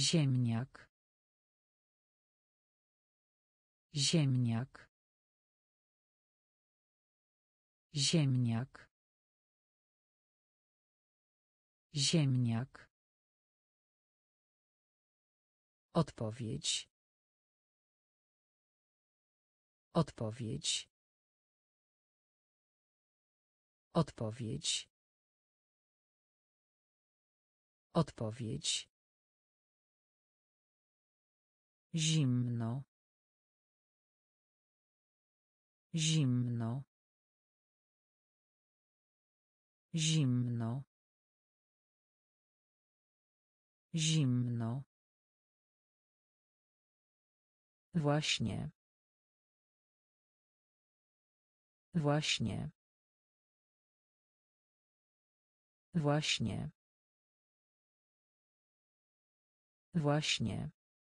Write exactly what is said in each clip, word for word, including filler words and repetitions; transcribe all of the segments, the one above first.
Ziemniak. Ziemniak. Ziemniak. Ziemniak. Odpowiedź. Odpowiedź. Odpowiedź. Odpowiedź. Zimno. Zimno. Zimno. Zimno. Właśnie. Właśnie. Właśnie. Właśnie.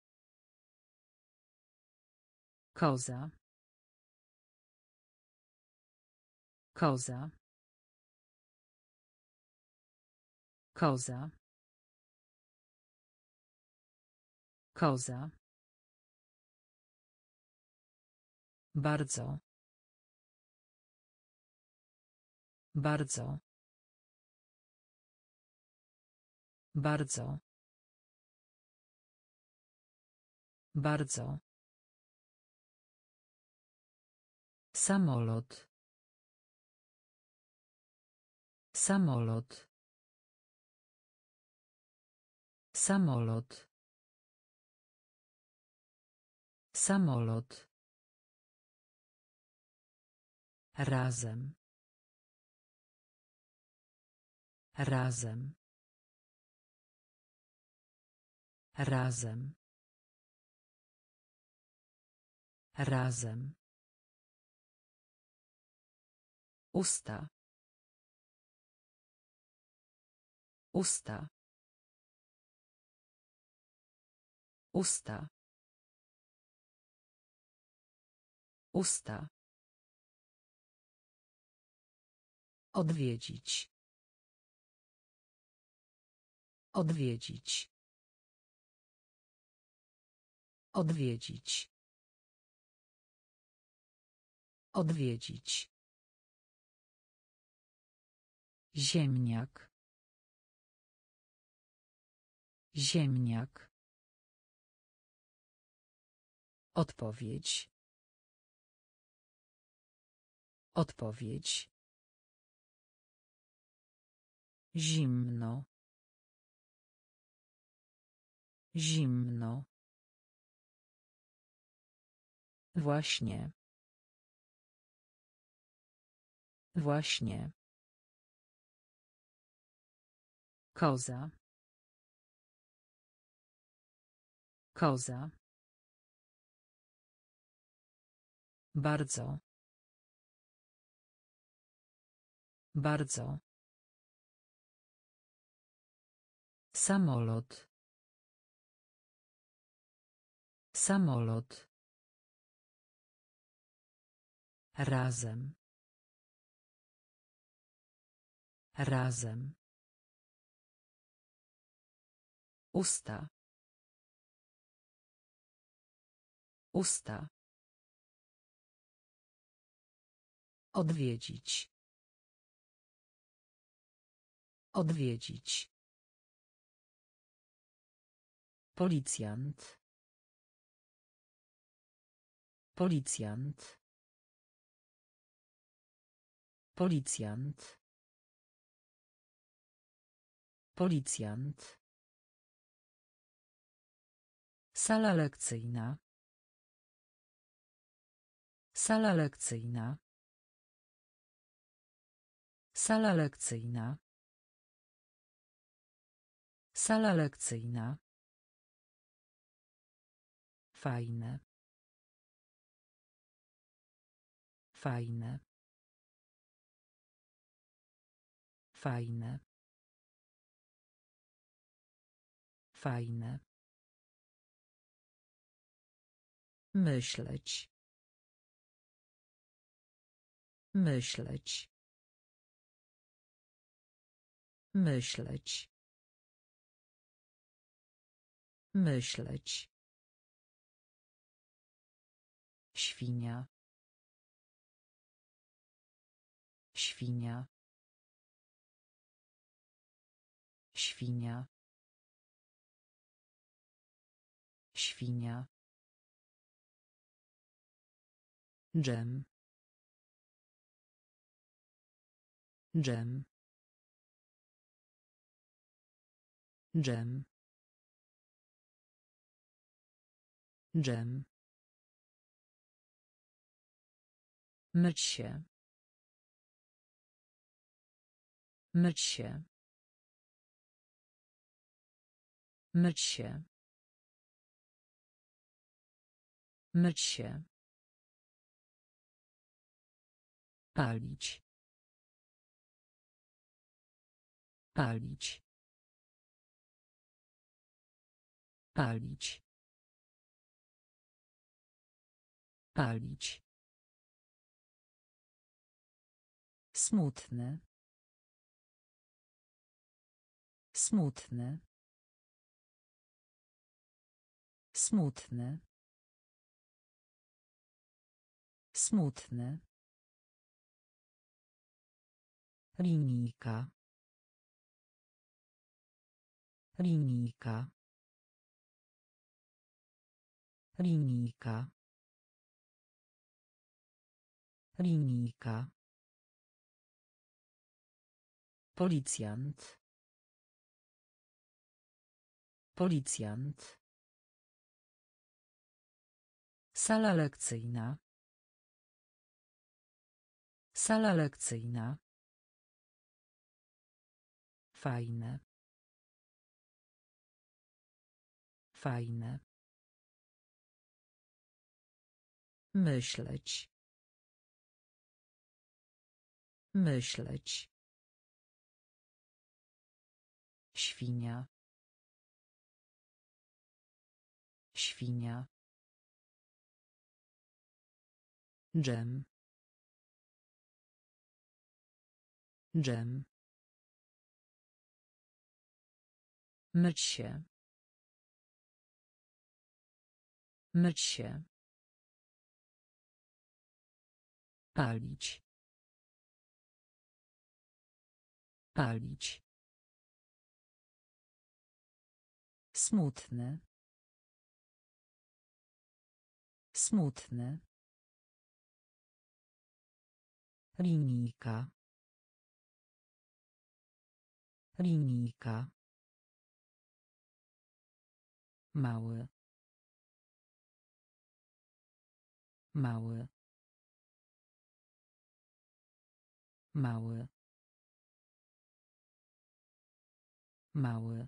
Koza. Koza. Koza. Koza. Bardzo. Bardzo. Bardzo. Bardzo. Samolot. Samolot. Samolot. Samolot. Razem. Razem. Razem. Razem. Usta. Usta. Usta. Usta. Odwiedzić. Odwiedzić. Odwiedzić. Odwiedzić. Ziemniak. Ziemniak. Odpowiedź. Odpowiedź. Zimno. Zimno. Właśnie. Właśnie. Koza. Koza. Bardzo. Bardzo. Samolot. Samolot. Razem. Razem. Usta. Usta. Odwiedzić. Odwiedzić. Policjant. Policjant. Policjant. Policjant. Sala lekcyjna. Sala lekcyjna. Sala lekcyjna. Sala lekcyjna. Fajne. Fajne. Fajne. Fajne. Myśleć. Myśleć. Myśleć. Myśleć. Świnia. Świnia. Świnia. Świnia. Dżem. Dżem. Dżem. Dżem. Myć się. Myć się. Myć się. Myć się. Palić. Palić. Palić. Palić. Smutny. Smutny. Smutny. Smutny. Linijka. Linijka. Linijka. Linijka. Policjant. Policjant. Sala lekcyjna. Sala lekcyjna. Fajne. Fajne. Myśleć. Myśleć. Świnia. Świnia. Dżem. Dżem. Myć się. Myć się. Palić. Palić. Smutny. Smutny. Linijka. Linijka. Mały. Mały. Mały. Mały.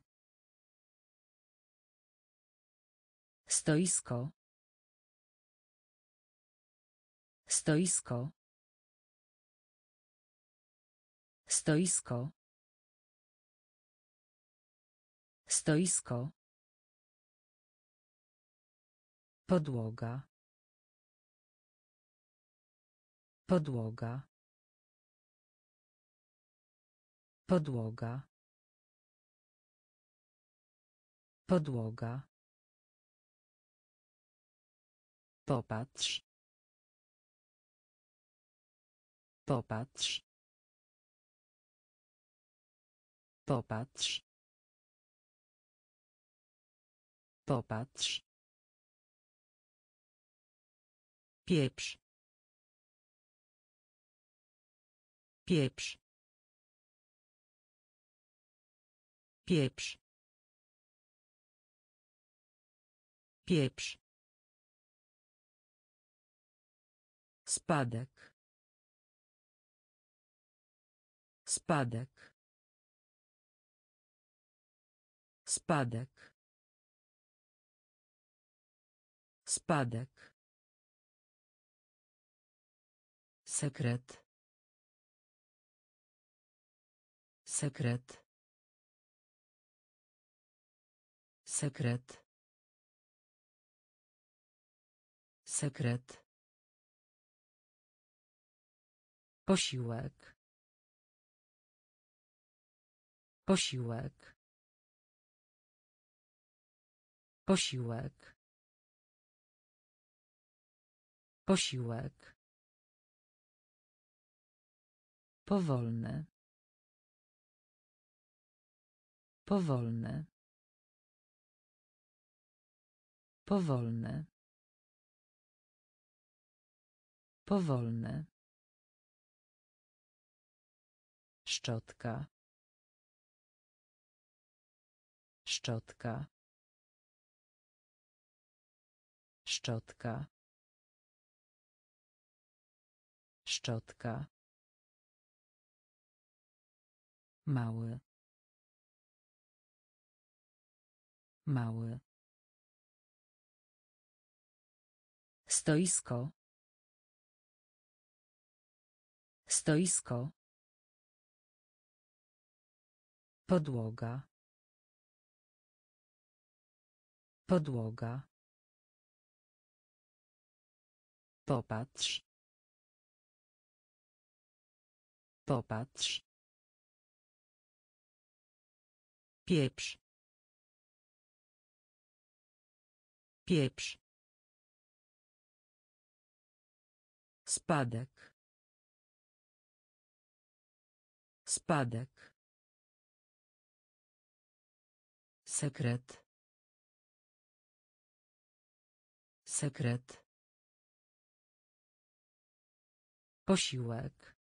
Stoisko. Stoisko. Stoisko. Stoisko. Podłoga. Podłoga. Podłoga. Podłoga. Popatrz. Popatrz. Popatrz. Popatrz. Pieprz. Pieprz. Pieprz. Pieprz. Spadek. Spadek. Spadek. Spadek. Sekret. Sekret. Sekret. Sekret. Posiłek. Posiłek. Posiłek. Posiłek. Powolny. Powolny. Powolny. Powolny. Szczotka. Szczotka. Szczotka. Szczotka. Mały. Mały. Stoisko. Stoisko. Podłoga. Podłoga. Popatrz. Popatrz. Pieprz. Pieprz. Spadek. Spadek. Sekret. Sekret. Posiłek.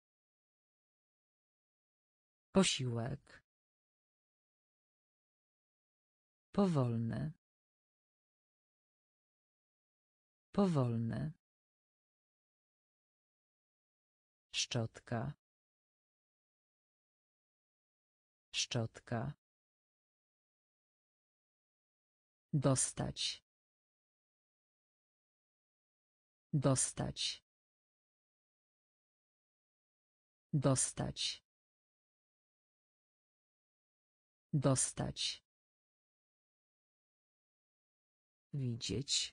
Posiłek. Powolny. Powolny. Szczotka. Szczotka. Dostać. Dostać. Dostać. Dostać. Widzieć.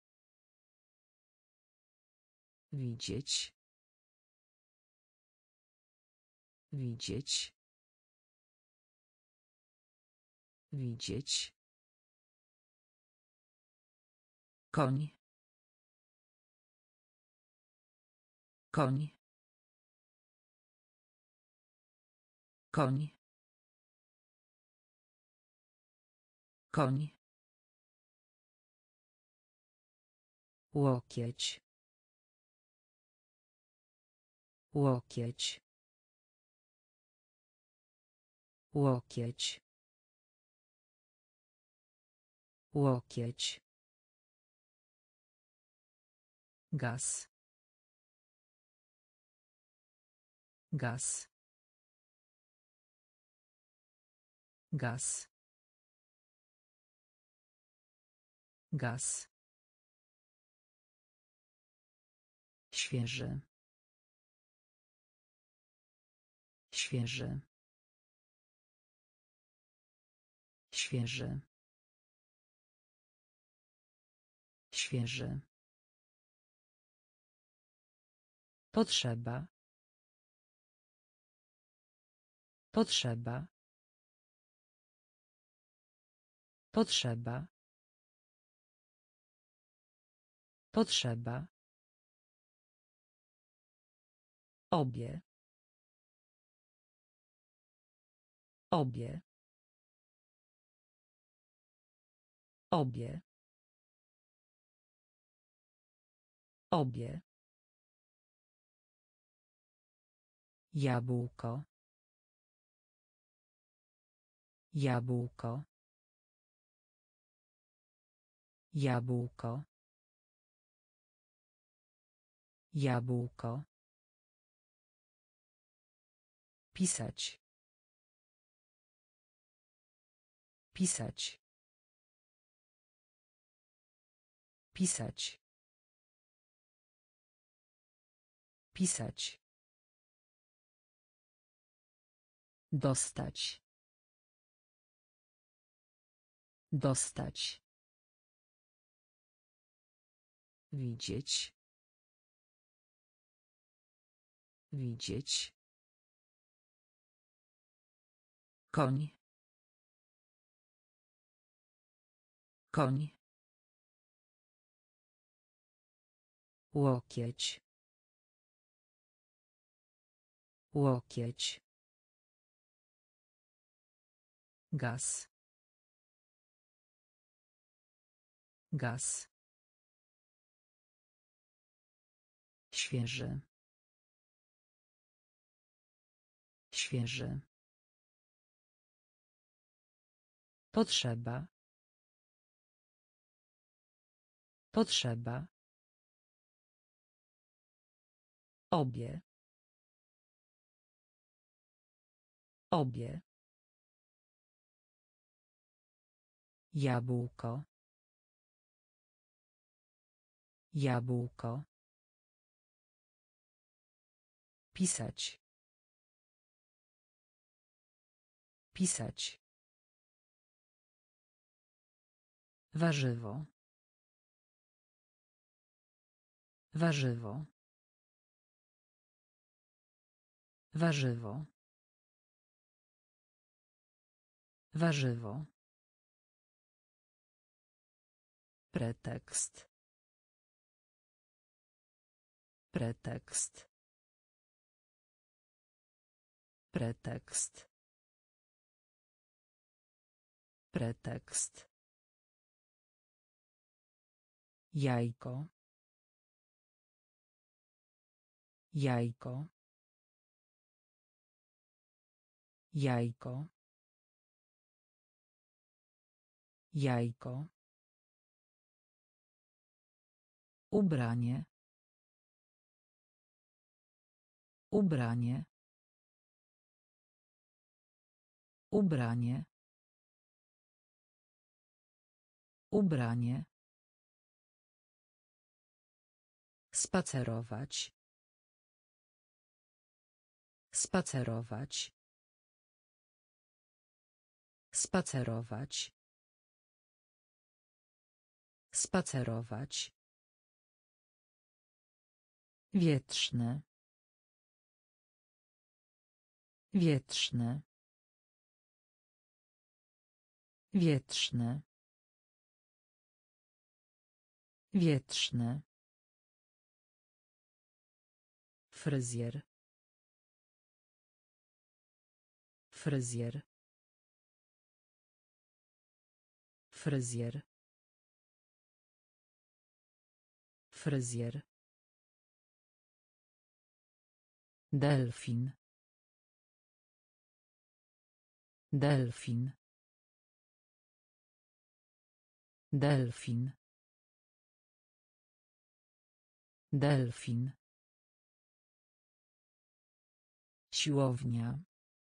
Widzieć. Widzieć. Widzieć. Koń. Koń. Koń. Koń. Łokieć. Łokieć. Łokieć. Łokieć. Gaz. Gaz. Gaz. Gaz. Świeży. Świeży. Świeży. Świeży. Potrzeba. Potrzeba. Potrzeba. Potrzeba. Obie. Obie. Obie. Obie. Jabłko. Jabłko. Jabłko. Jabłko. Pisać. Pisać. Pisać. Pisać. Dostać. Dostać. Widzieć. Widzieć. Koń. Koń. Łokieć. Łokieć. Gaz. Gaz. Świeży. Świeży. Potrzeba. Potrzeba. Obie. Obie. Jabłko. Jabłko. Pisać. Pisać. Warzywo. Warzywo. Warzywo. Warzywo. Pretekst. Pretekst. Pretekst. Pretekst. Jajko. Jajko. Jajko. Jajko. Ubranie. Ubranie. Ubranie. Ubranie. Spacerować. Spacerować. Spacerować. Spacerować. Wietrzny. Wietrzny. Wietrzny. Wietrzny. Fryzjer. Fryzjer. Fryzjer. Fryzjer. Delfin. Delfin. Delfin. Delfin. Siłownia.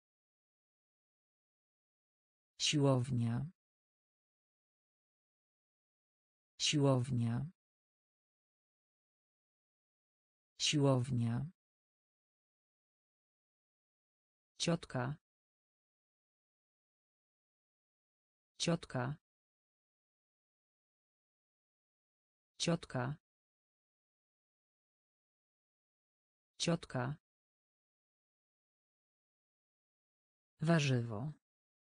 Siłownia. Siłownia. Siłownia. Ciotka. Ciotka. Ciotka. Ciotka. Warzywo.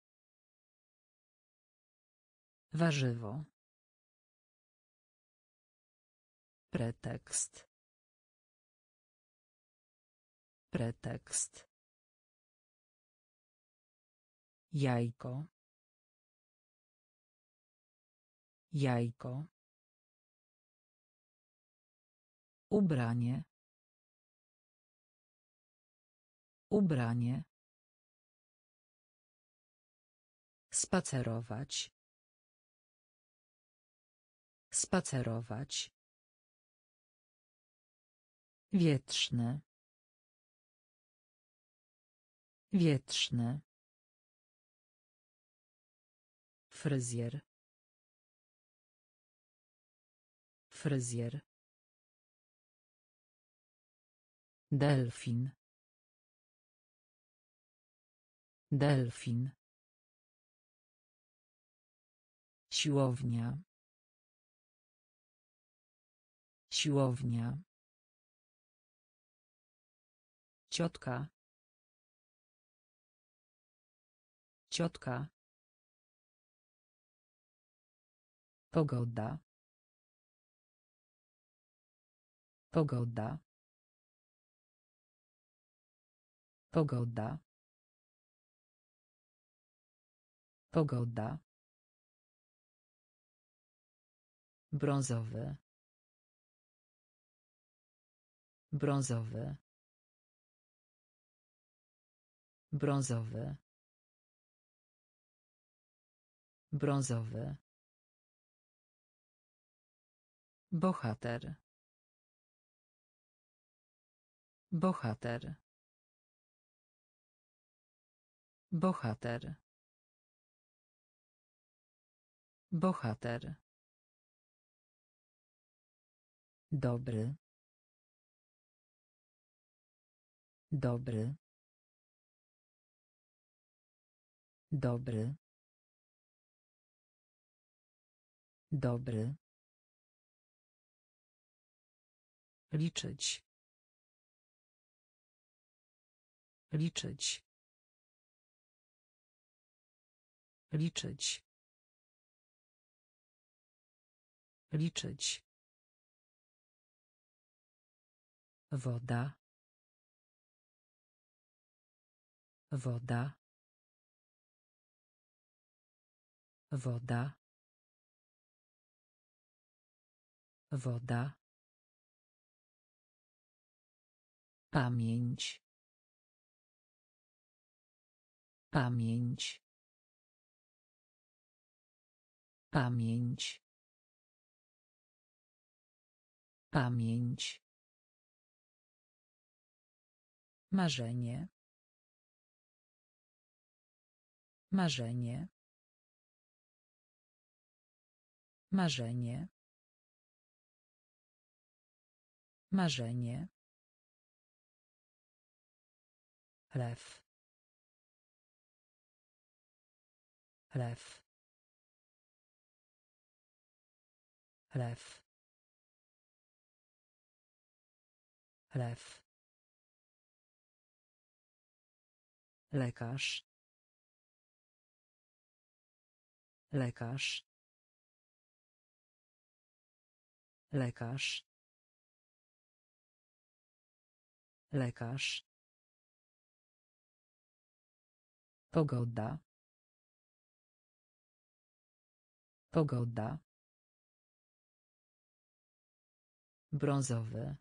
Warzywo. Pretekst. Pretekst. Jajko. Jajko. Ubranie. Ubranie. Spacerować. Spacerować. Wietrzny. Wietrzny. Fryzjer. Fryzjer. Delfin. Delfin. Siłownia. Siłownia. Ciotka. Ciotka. Pogoda. Pogoda. Pogoda. Pogoda. Brązowy. Brązowy. Brązowy. Brązowy. Bohater. Bohater. Bohater. Bohater. Dobry. Dobry. Dobry. Dobry. Liczyć. Liczyć. Liczyć. Liczyć. Woda. Woda. Woda. Woda. Pamięć. Pamięć. Pamięć. Pamięć. Marzenie. Marzenie. Marzenie. Marzenie. Lew. Lew. Lew. Lew. Lekarz. Lekarz. Lekarz. Lekarz. Pogoda. Pogoda. Brązowy.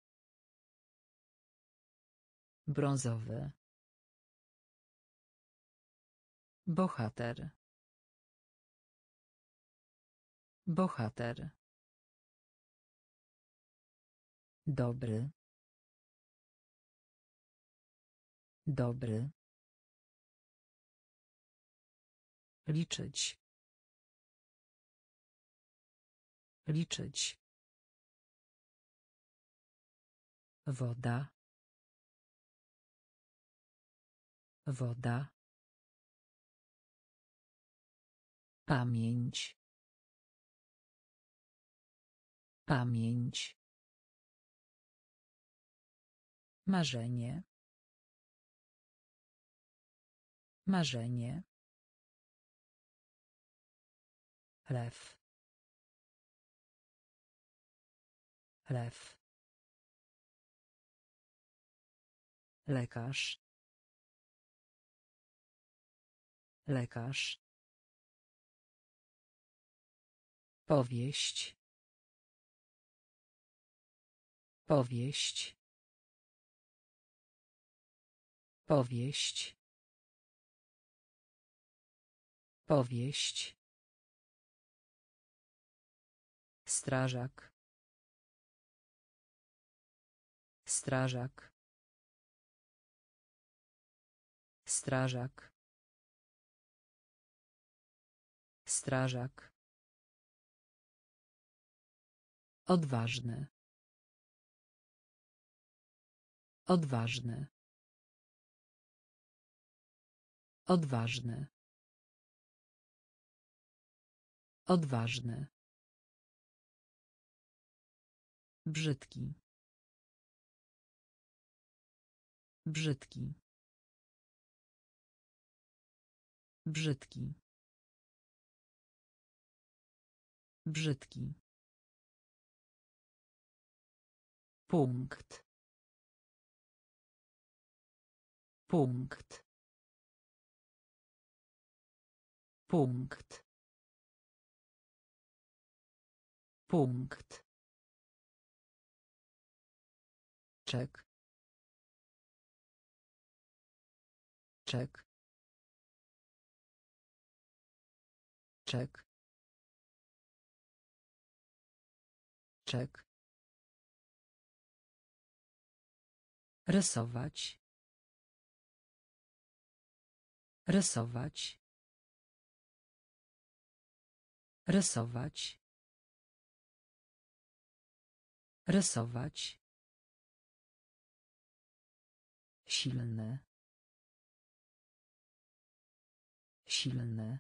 Brązowy. Bohater. Bohater. Dobry. Dobry. Liczyć. Liczyć. Woda. Woda. Pamięć. Pamięć. Marzenie. Marzenie. Lew. Lew. Lekarz. Lekarz. Powieść. Powieść. Powieść. Powieść. Strażak. Strażak. Strażak. Strażak. Odważny. Odważny. Odważny. Odważny. Brzydki. Brzydki. Brzydki. Brzydki. Punkt. Punkt. Punkt. Punkt. Czek. Czek. Czek. Czek. Rysować. Rysować. Rysować. Rysować. Silny. Silny.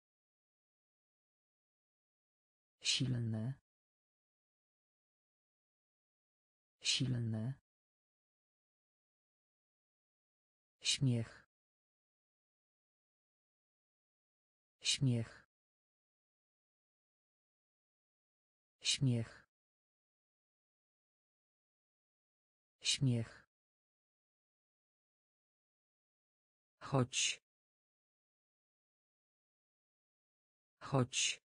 Silny. Silny. Śmiech. Śmiech. Śmiech. Śmiech. Chodź. Chodź.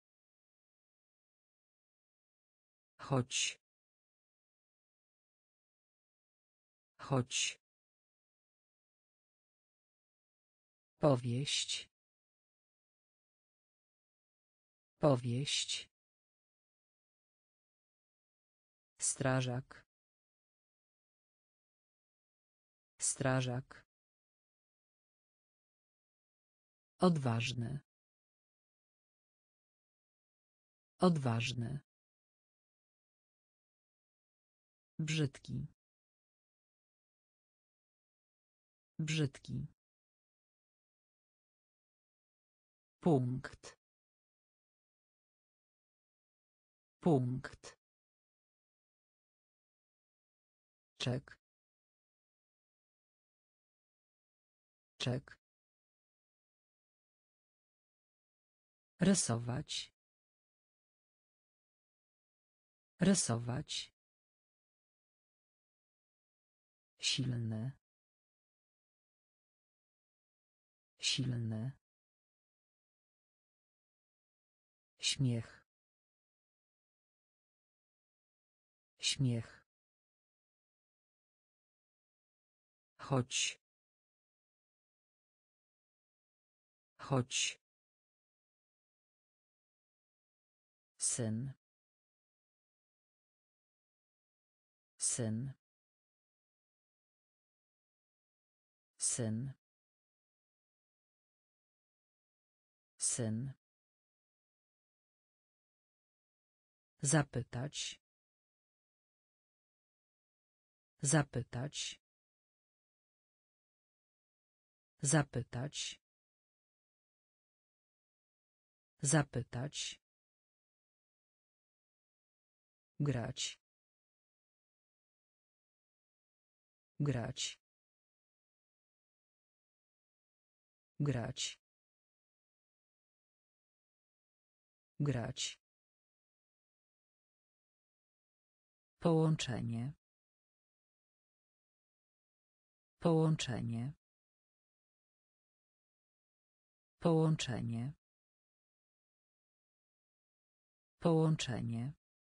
Chodź. Chodź. Powieść. Powieść. Strażak. Strażak. Odważny. Odważny. Brzydki. Brzydki. Punkt. Punkt. Czek. Czek. Rysować. Rysować. Silny. Silny. Śmiech. Śmiech. Chodź. Chodź. Syn. Syn. Syn. Syn. Zapytać. Zapytać. Zapytać. Zapytać. Grać. Grać. Grać. Grać. Połączenie. Połączenie. Połączenie. Połączenie.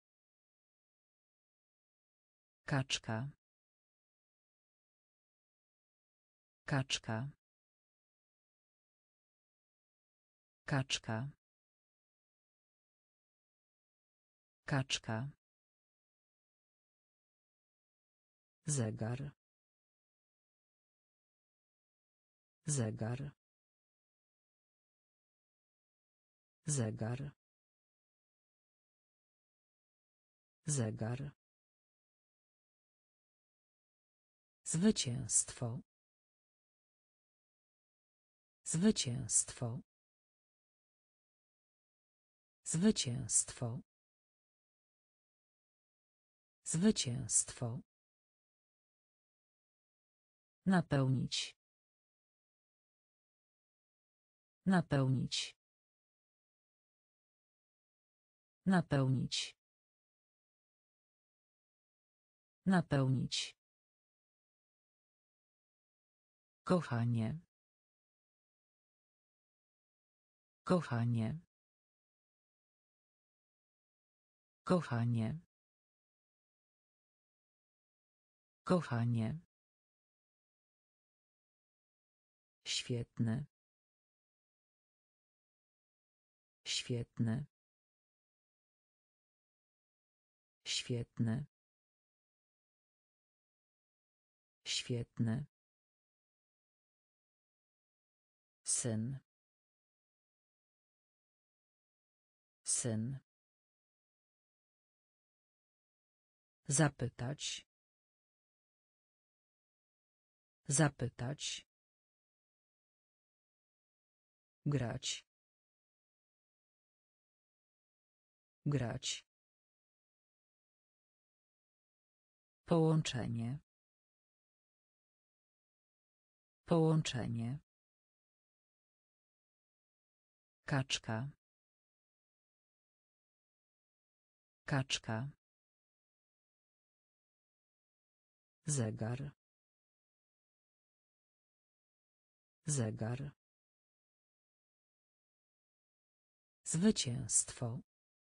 Kaczka. Kaczka. Kaczka. Kaczka. Zegar. Zegar. Zegar. Zegar. Zwycięstwo. Zwycięstwo. Zwycięstwo. Zwycięstwo. Napełnić. Napełnić. Napełnić. Napełnić. Kochanie. Kochanie. Kochanie. Kochanie. Świetny. Świetny. Świetny. Świetny. Syn. Syn. Zapytać. Zapytać. Grać. Grać. Połączenie. Połączenie. Kaczka. Kaczka. Zegar. Zegar. Zwycięstwo.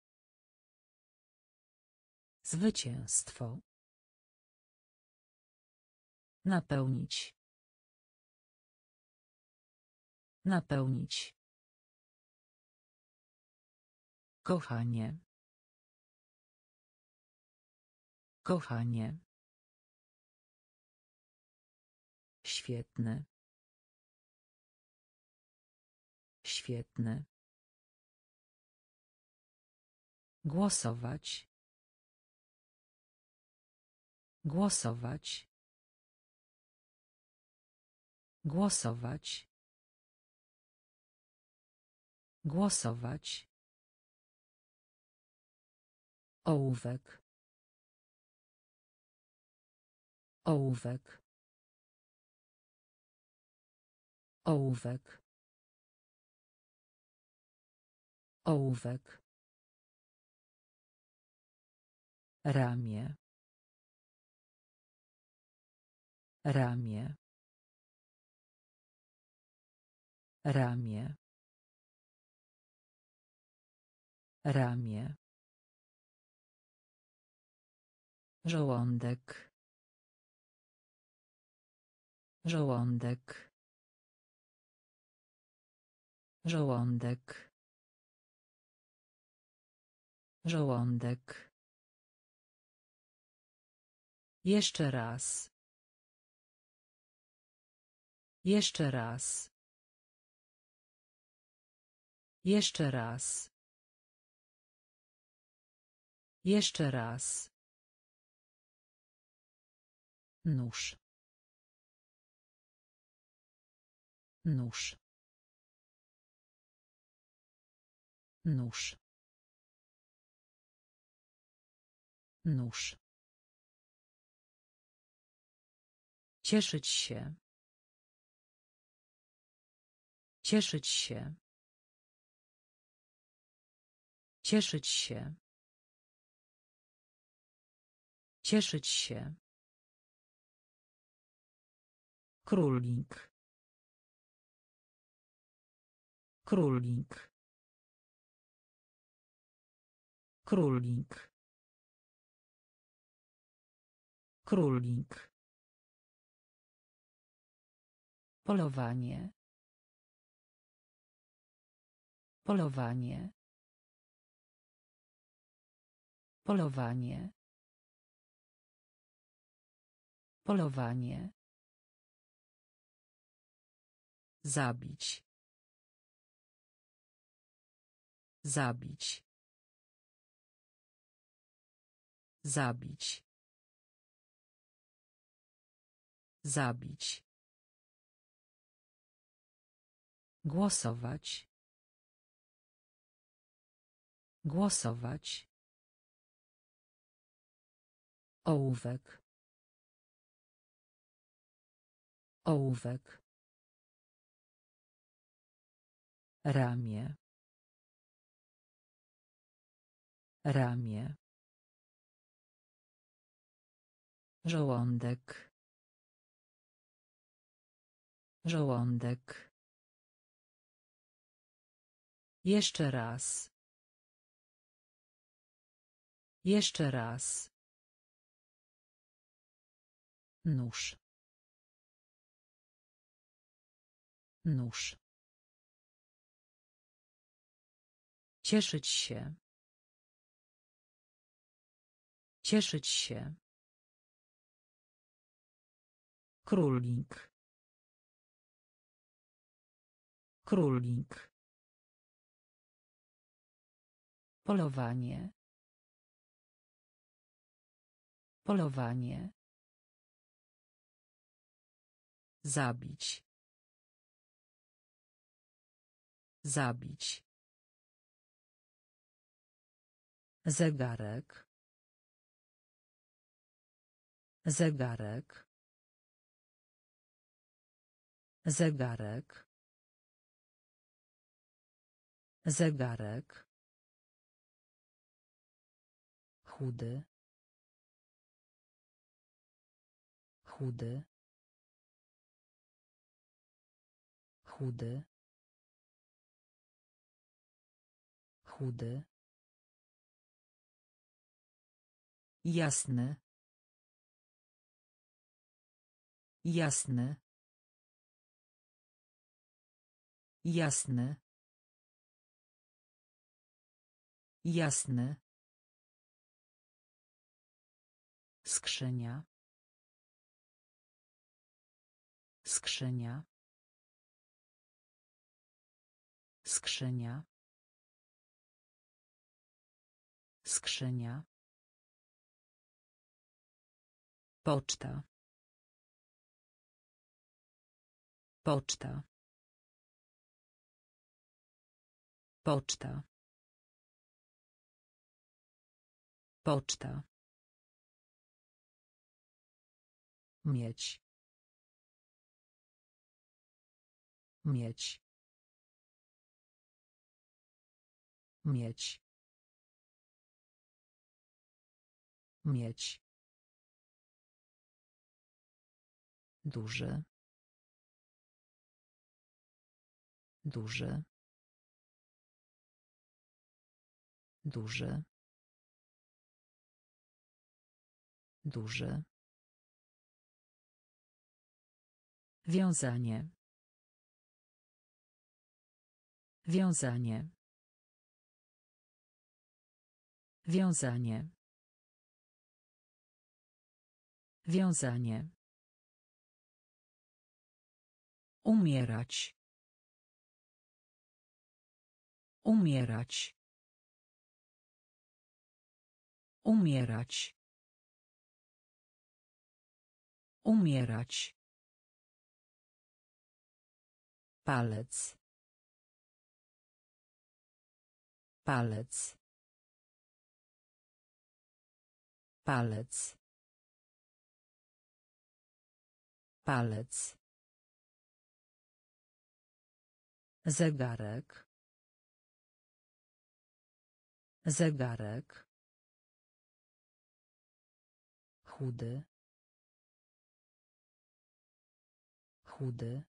Zwycięstwo. Napełnić. Napełnić. Kochanie. Kochanie. Świetny. Świetny. Głosować. Głosować. Głosować. Głosować. Ołówek. Ołówek. Ołówek. Ołówek. Ramię. Ramię. Ramię. Ramię. Żołądek. Żołądek. Żołądek. Żołądek. Jeszcze raz. Jeszcze raz. Jeszcze raz. Jeszcze raz. Nóż. Nóż. Nóż. Nóż. Cieszyć się. Cieszyć się. Cieszyć się. Cieszyć się. Królik. Królik. Królik. Królik. Polowanie. Polowanie. Polowanie. Polowanie. Zabić. Zabić. Zabić. Zabić. Głosować. Głosować. Ołówek. Ołówek. Ramię. Ramię. Żołądek. Żołądek. Jeszcze raz. Jeszcze raz. Nóż. Nóż. Cieszyć się. Cieszyć się. Królik. Królik. Polowanie. Polowanie. Zabić. Zabić. Zegarek. Zegarek. Zegarek. Zegarek. Chudy. Chudy. Chudy. Chudy. Jasny. Jasny. Jasny. Jasny. Skrzynia. Skrzynia. Skrzynia. Skrzynia. Poczta. Poczta. Poczta. Poczta. Mieć. Mieć. Mieć. Mieć. Duży. Duży. Duży. Duży. Wiązanie. Wiązanie. Wiązanie. Wiązanie. Umierać. Umierać. Umierać. Umierać. Palec. Palec. Palec. Palec. Zegarek. Zegarek. Chudy. Chudy.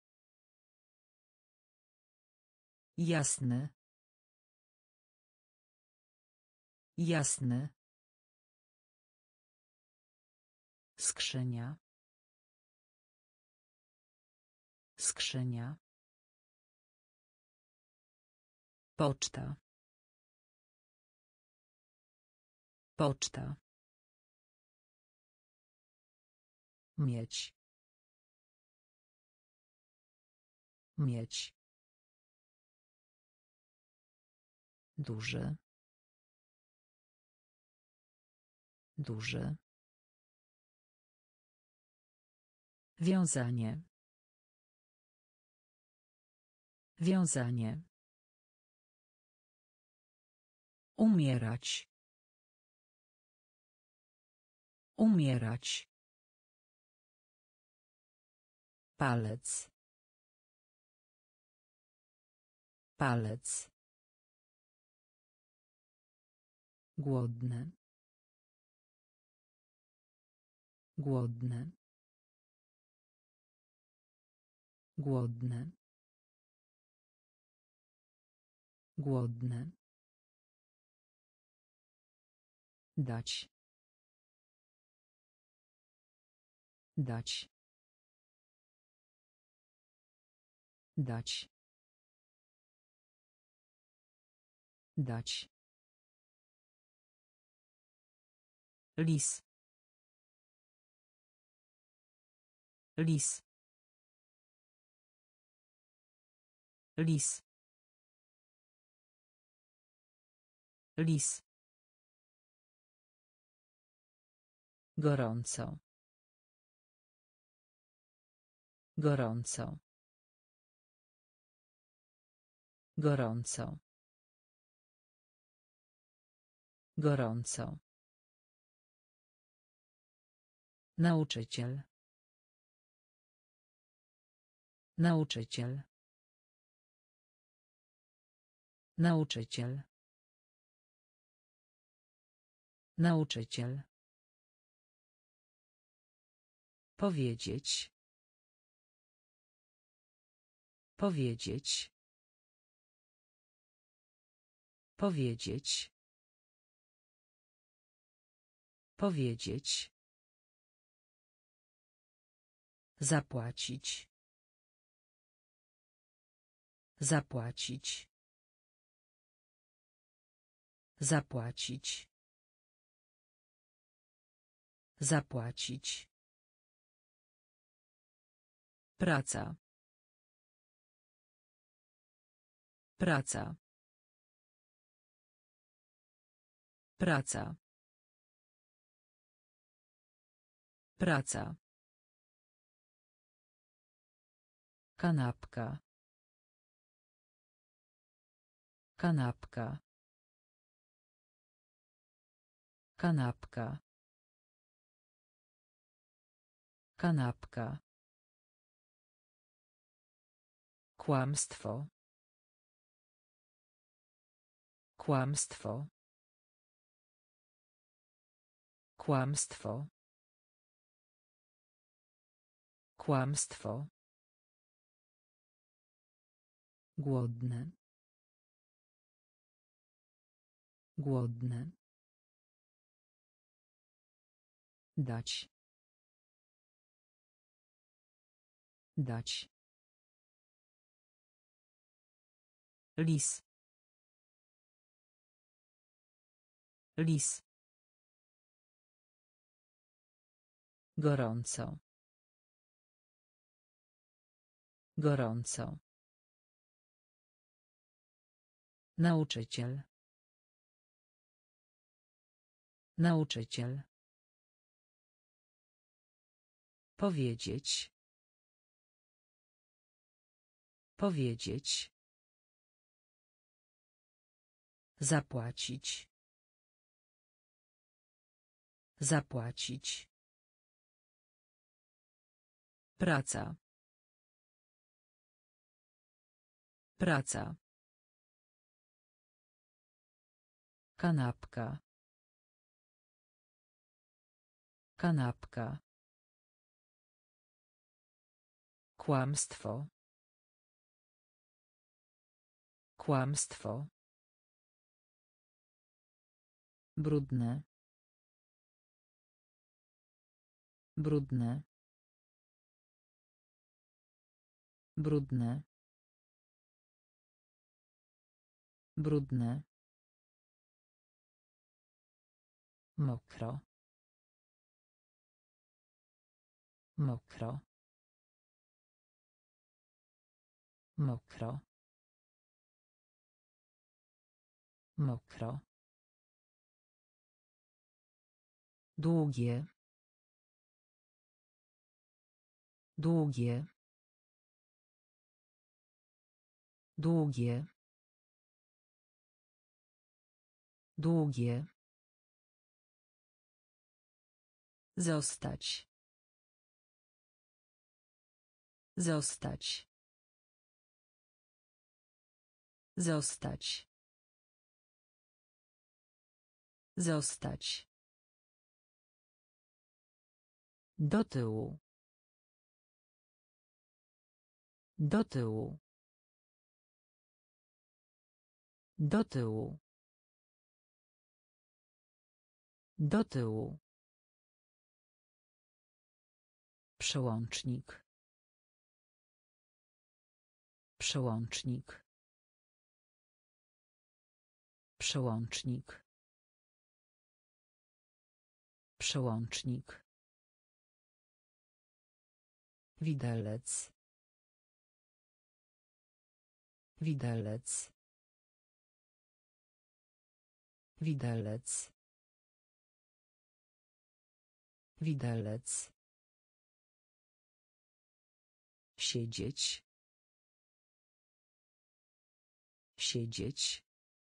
Jasny. Jasny. Skrzynia. Skrzynia. Poczta. Poczta. Mieć. Mieć. Duży. Duży. Wiązanie. Wiązanie. Umierać. Umierać. Palec. Palec. Głodny. Głodny. Głodny. Głodny. Dać. Dać. Dać. Dać. Lis. Lis. Lis. Lis. Gorąco. Gorąco. Gorąco. Gorąco. Nauczyciel. Nauczyciel. Nauczyciel. Nauczyciel. Powiedzieć. Powiedzieć. Powiedzieć. Powiedzieć. Zapłacić. Zapłacić. Zapłacić. Zapłacić. Praca. Praca. Praca. Praca. Kanapka. Kanapka. Kanapka. Kanapka. Kłamstwo. Kłamstwo. Kłamstwo. Kłamstwo. Głodny. Głodny. Dać. Dać. Lis. Lis. Gorąco. Gorąco. Nauczyciel. Nauczyciel. Powiedzieć. Powiedzieć. Zapłacić. Zapłacić. Praca. Praca. Kanapka. Kanapka. Kłamstwo. Kłamstwo. Brudne. Brudne. Brudne. Brudne. Mokro. Mokro. Mokro. Mokro. Długie. Długie. Długie. Długie. Zostać. Zostać. Zostać. Zostać. Do tyłu. Do tyłu. Do tyłu. Do tyłu. Przełącznik. Przełącznik. Przełącznik. Przełącznik. Widelec. Widelec. Widelec. Widelec. Siedzieć. Siedzieć.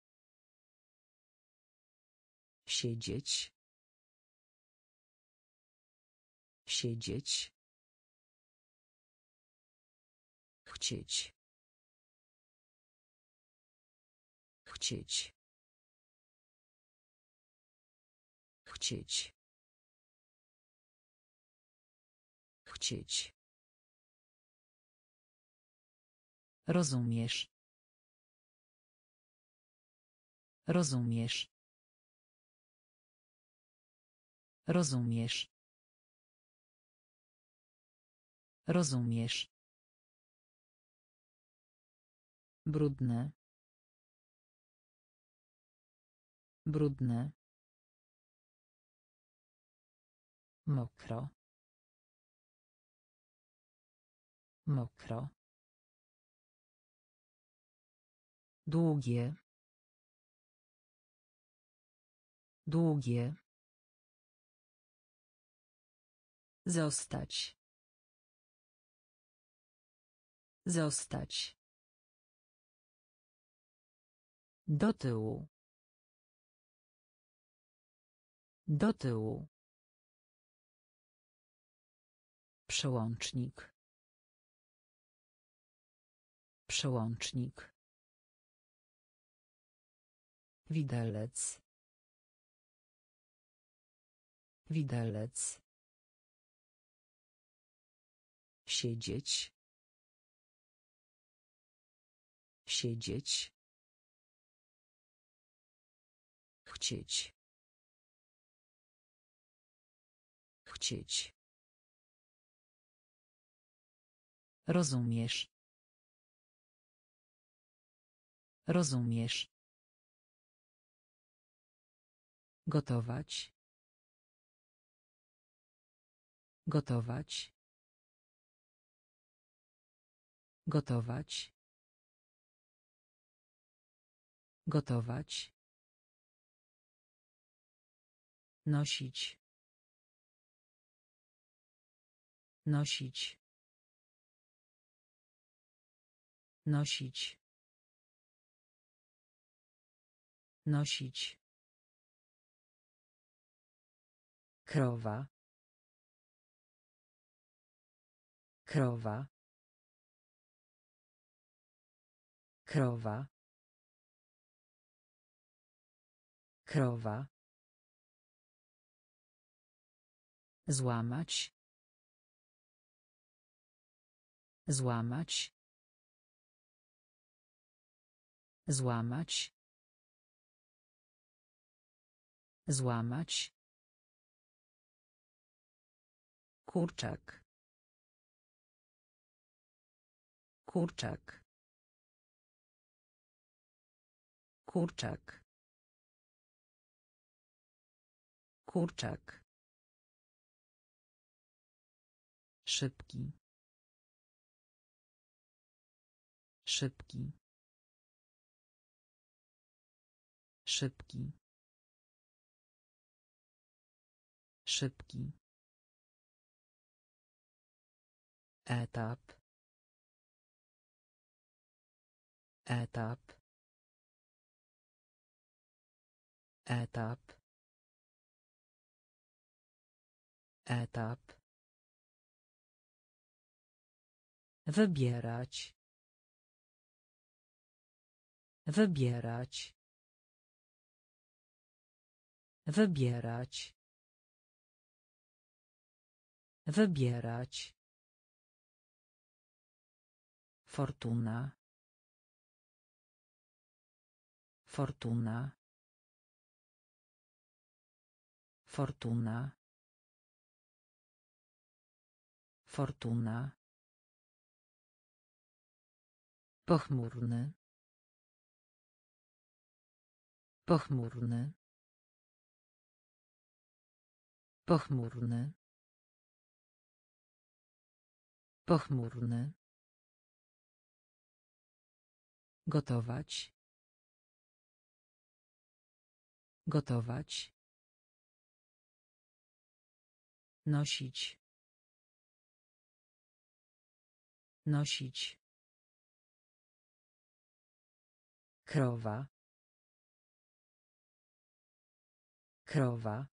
Siedzieć. Siedzieć. Chcieć. Chcieć. Chcieć. Chcieć. Rozumiesz. Rozumiesz. Rozumiesz. Rozumiesz. Brudne. Brudne. Mokro. Mokro. Długie. Długie. Zostać. Zostać. Do tyłu. Do tyłu. Przełącznik. Przełącznik. Widelec. Widelec. Siedzieć. Siedzieć. Chcieć. Chcieć. Rozumiesz. Rozumiesz. Gotować. Gotować. Gotować. Gotować. Nosić. Nosić. Nosić. Nosić. Krowa. Krowa. Krowa. Krowa. Złamać. Złamać. Złamać. Złamać. Kurczak. Kurczak. Kurczak. Kurczak. Szybki. Szybki. Szybki. Szybki. Etap. Etap. Etap. Etap. Wybierać. Wybierać. Wybierać. Wybierać. Fortuna. Fortuna. Fortuna. Fortuna. Pochmurny. Pochmurny. Pochmurny. Pochmurny. Gotować. Gotować. Nosić. Nosić. Krowa. Krowa.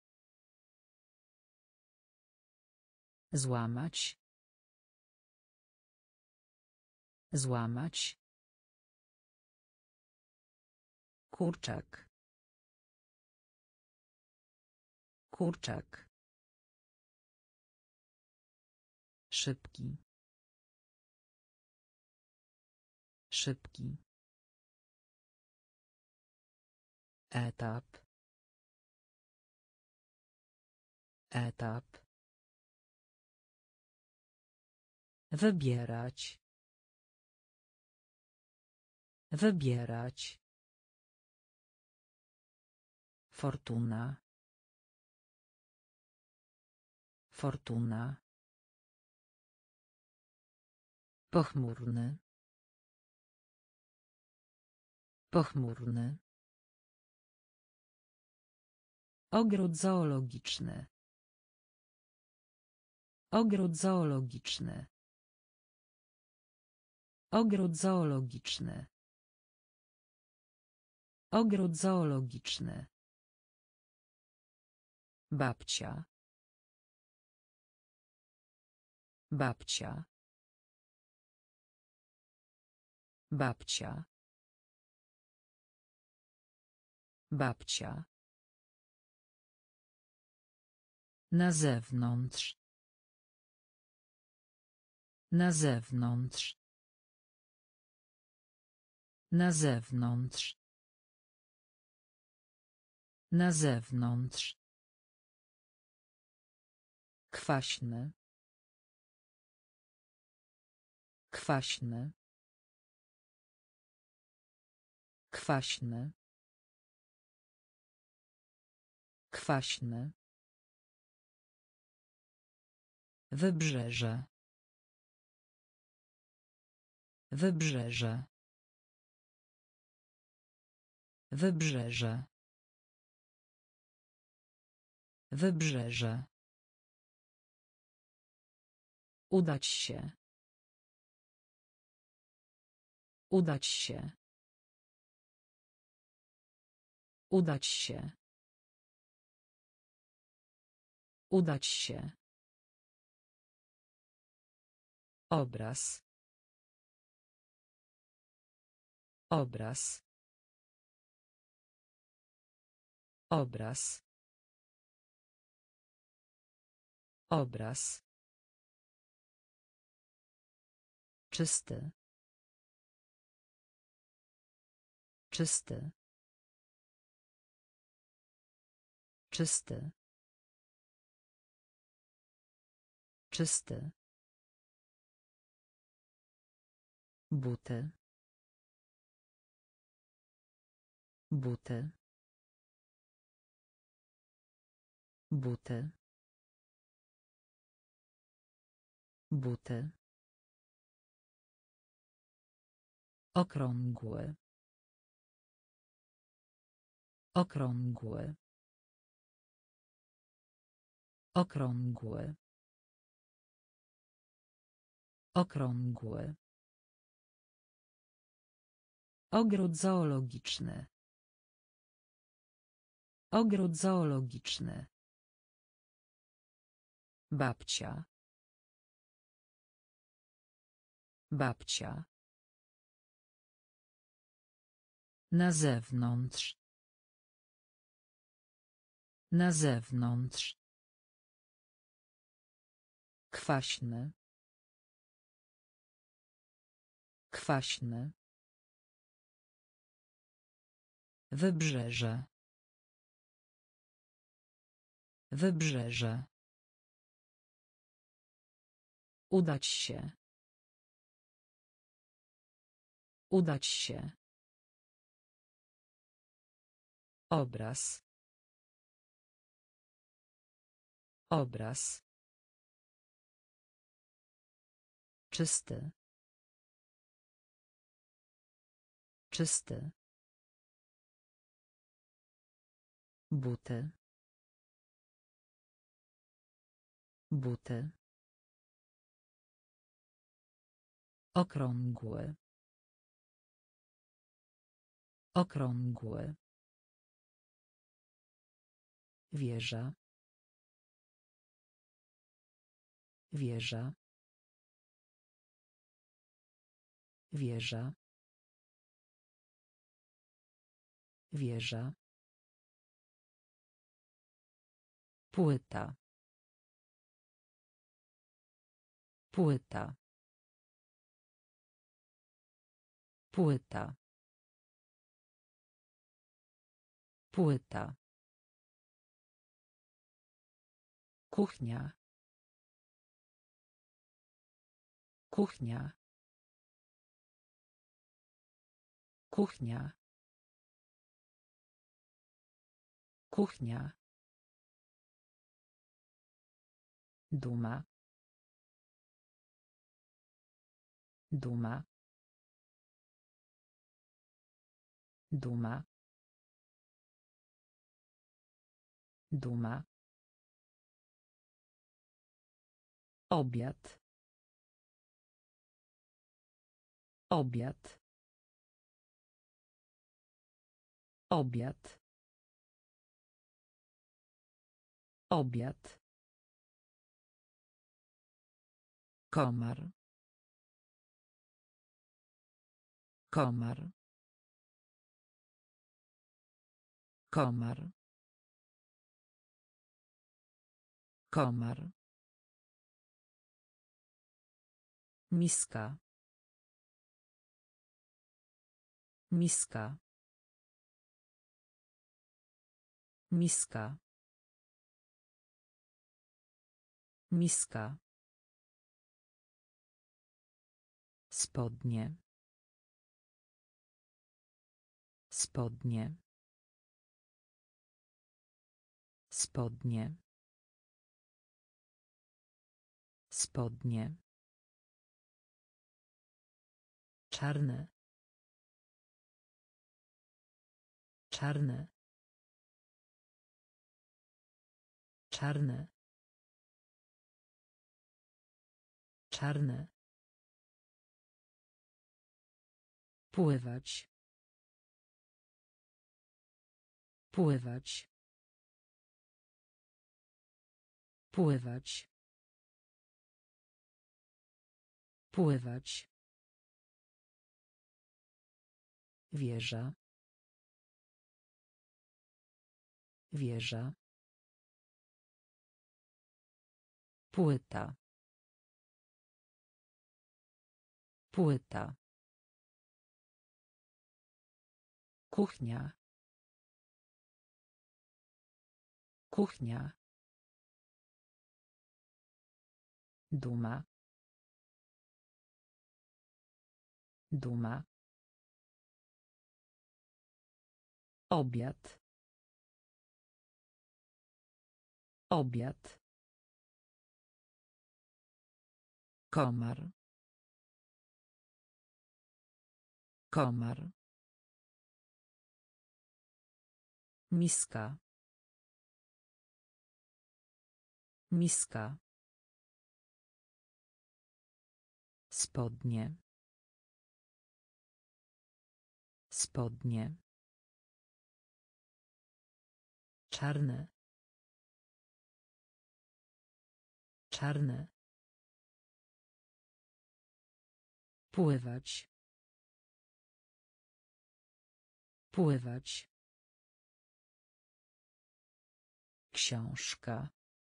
Złamać. Złamać. Kurczak. Kurczak. Szybki. Szybki. Etap. Etap. Wybierać. Wybierać. Fortuna. Fortuna. Pochmurny. Pochmurny. Ogród zoologiczny. Ogród zoologiczny. Ogród zoologiczny. Ogród zoologiczny. Babcia. Babcia. Babcia. Babcia. Na zewnątrz. Na zewnątrz. Na zewnątrz. Na zewnątrz. Kwaśny. Kwaśny. Kwaśny. Kwaśny. Wybrzeże. Wybrzeże. Wybrzeże. Wybrzeże. Udać się. Udać się. Udać się. Udać się. Obraz. Obraz. Obraz. Obraz. Czysty. Czysty. Czysty. Czysty. Buty. Buty. Buty. Buty. Okrągły. Okrągły. Okrągły. Okrągły. Ogród zoologiczny. Ogród zoologiczny. Babcia. Babcia. Na zewnątrz. Na zewnątrz. Kwaśny. Kwaśny. Wybrzeże. Wybrzeże. Udać się. Udać się. Obraz. Obraz. Czysty. Czysty. Buty. Buty. Okrągły. Okrągły. Wieża. Wieża. Wieża. Wieża. Płyta. Płyta. Płyta. Płyta. Kuchnia. Kuchnia. Kuchnia. Kuchnia. Duma. Duma. Duma. Duma. Obiad. Obiad. Obiad. Obiad. Komar. Komar. Komar. Komar. Miska. Miska. Miska. Miska. Spodnie. Spodnie. Spodnie. Spodnie. Czarne. Czarne. Czarne. Czarne. Pływać. Pływać. Pływać. Pływać. Wieża. Wieża. Płyta. Płyta. Kuchnia. Kuchnia. Duma. Duma. Obiad. Obiad. Komar. Komar. Miska. Miska. Spodnie. Spodnie. Czarne. Czarne. Pływać. Pływać. Książka.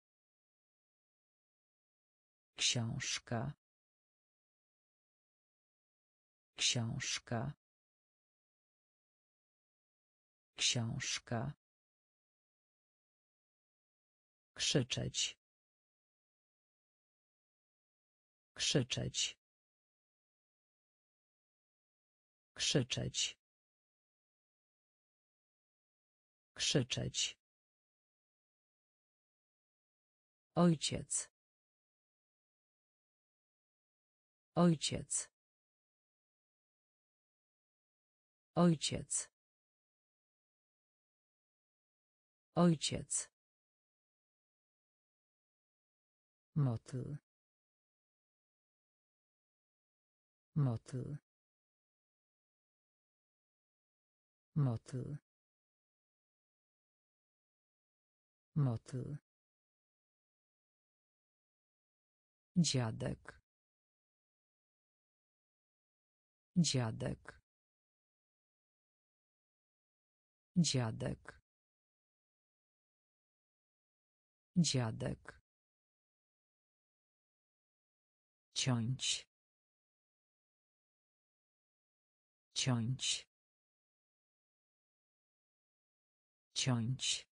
Książka. Książka. Książka. Krzyczeć. Krzyczeć. Krzyczeć. Krzyczeć. Ojciec. Ojciec. Ojciec. Ojciec. Motyl. Motyl. Motyl. Motyl. Dziadek. Dziadek. Dziadek. Dziadek. Ciąć. Ciąć. Ciąć.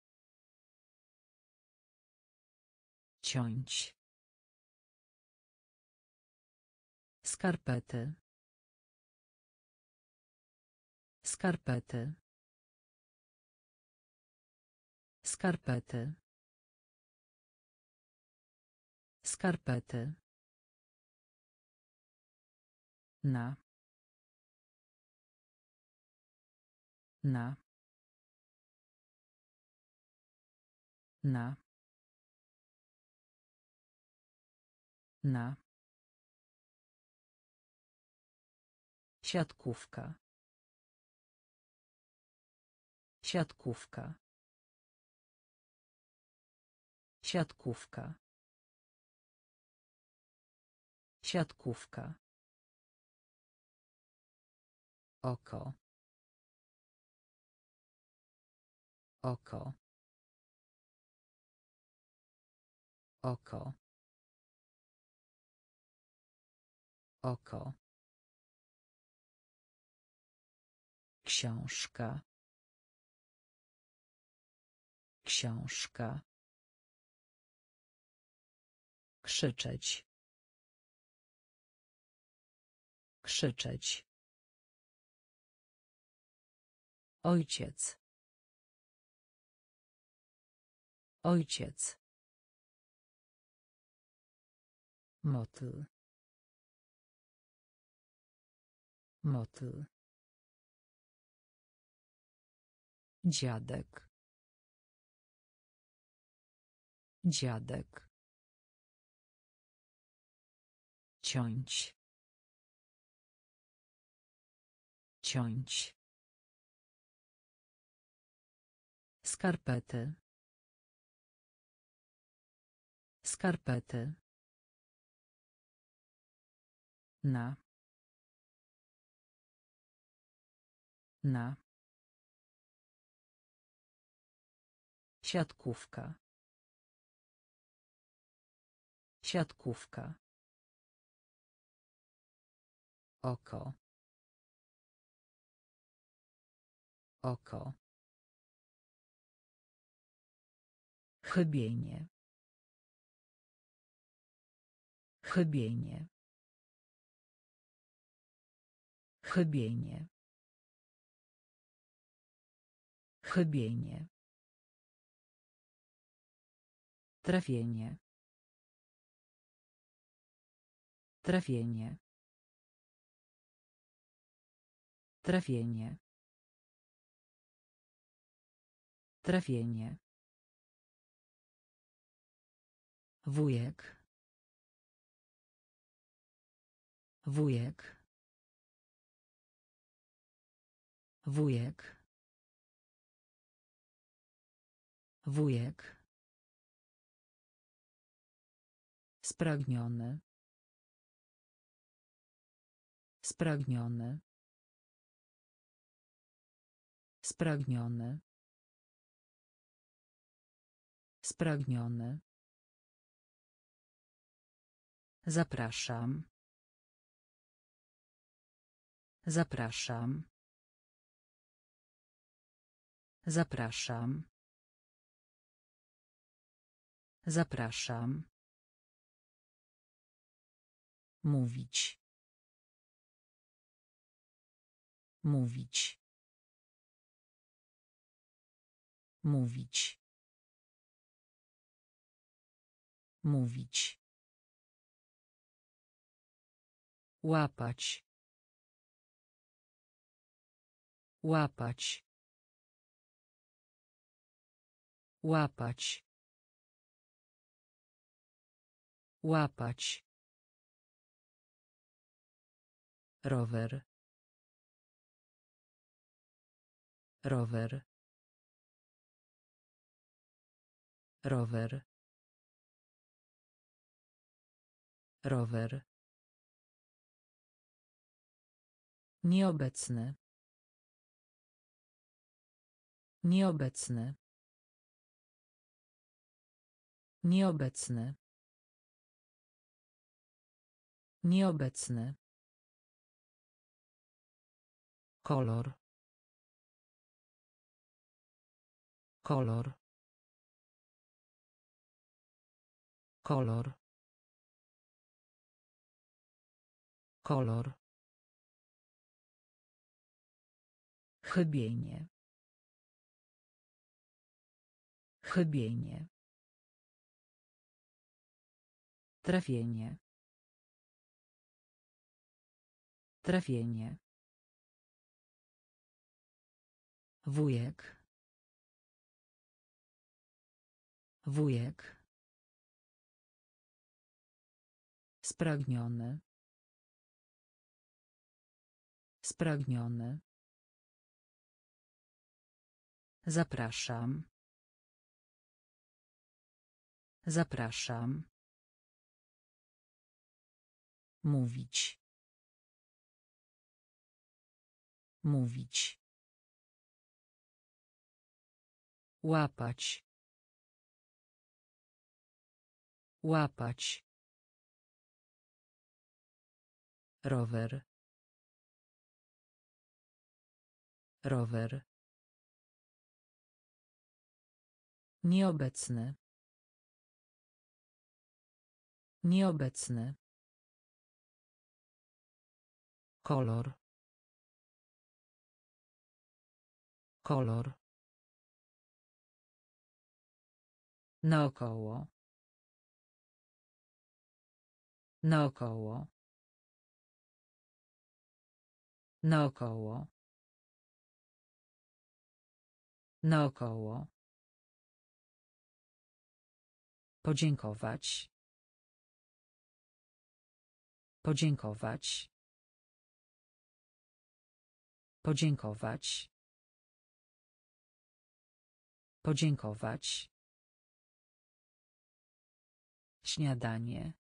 Ciąć. Skarpety. Skarpety. Skarpety. Skarpety. Na. Na. Na. Na. Siatkówka. Siatkówka. Siatkówka. Siatkówka. Oko. Oko. Oko. Oko. Książka. Książka. Krzyczeć. Krzyczeć. Ojciec. Ojciec. Motyl. Motyl. Dziadek. Dziadek. Ciąć. Ciąć. Skarpety. Skarpety. Na. Na. Siatkówka. Siatkówka. Oko. Oko. Chybienie. Chybienie. Chybienie. Chybienie. Trafienie. Trafienie. Trafienie. Trafienie. Wujek. Wujek. Wujek. Wujek. Spragniony. Spragniony. Spragniony. Spragniony. Zapraszam. Zapraszam. Zapraszam. Zapraszam. Mówić. Mówić. Mówić. Mówić. Łapać. Łapać. Łapać. Łapać. Rower. Rower. Rower. Rower. Nieobecny. Nieobecny. Nieobecny. Nieobecny. Kolor. Kolor. Kolor. Kolor. Chybienie. Chybienie. Trafienie. Trafienie. Wujek. Wujek. Spragniony. Spragniony. Zapraszam. Zapraszam. Mówić. Mówić. Łapać. Łapać. Rower. Rower. Nieobecny. Nieobecny. Kolor. Kolor. Naokoło. Naokoło. Naokoło. Naokoło. Podziękować. Podziękować. Podziękować. Podziękować. Śniadanie.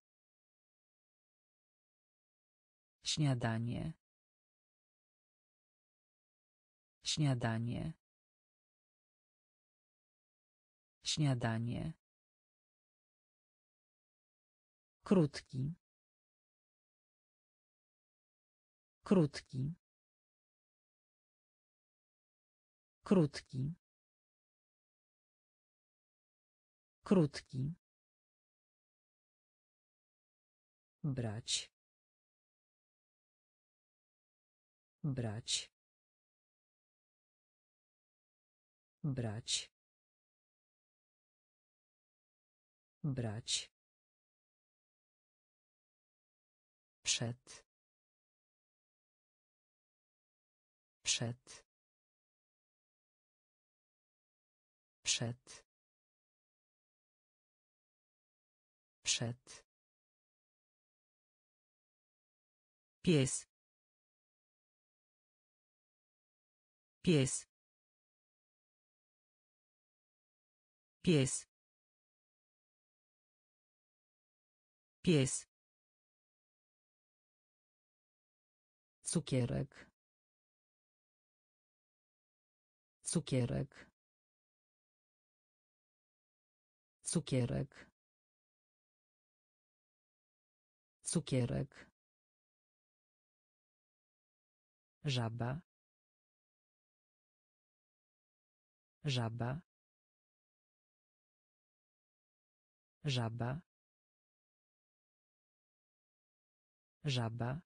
Śniadanie. Śniadanie. Śniadanie. Krótki. Krótki. Krótki. Krótki. Brać. Brać. Brać. Brać. Przed. Przed. Przed. Przed. Pies. Pies. Pies. Pies. Cukierek. Cukierek. Cukierek. Cukierek. Żaba. Żaba. Żaba. Żaba.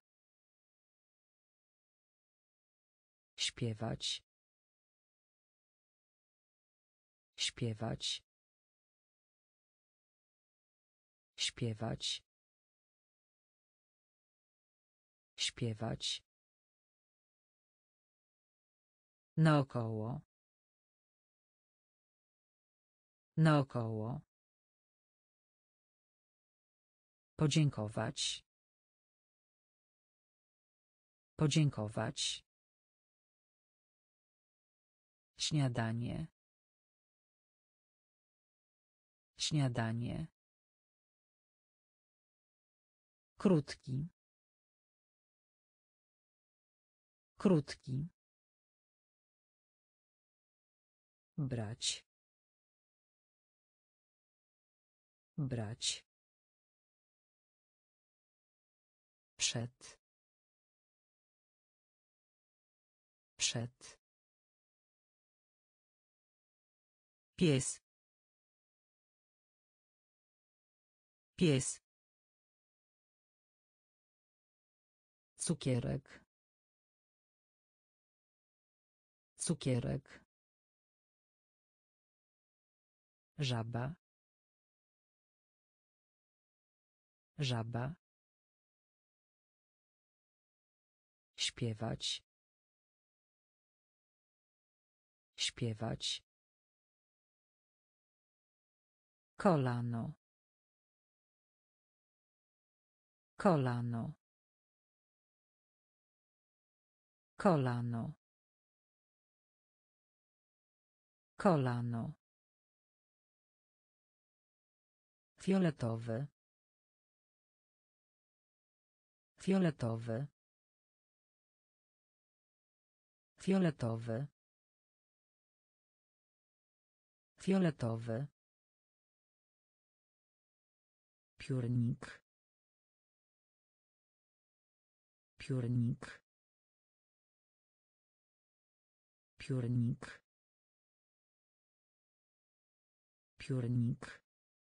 Śpiewać. Śpiewać. Śpiewać. Śpiewać. Naokoło. Naokoło. Podziękować. Podziękować. Śniadanie. Śniadanie. Krótki. Krótki. Brać. Brać. Przed. Przed. Pies. Pies. Cukierek. Cukierek. Żaba. Żaba. Śpiewać. Śpiewać. Kolano. Kolano. Kolano. Kolano. Fioletowy. Fioletowy. Fioletowy. Fioletowy. Piórnik. Piórnik. Piórnik. Piórnik.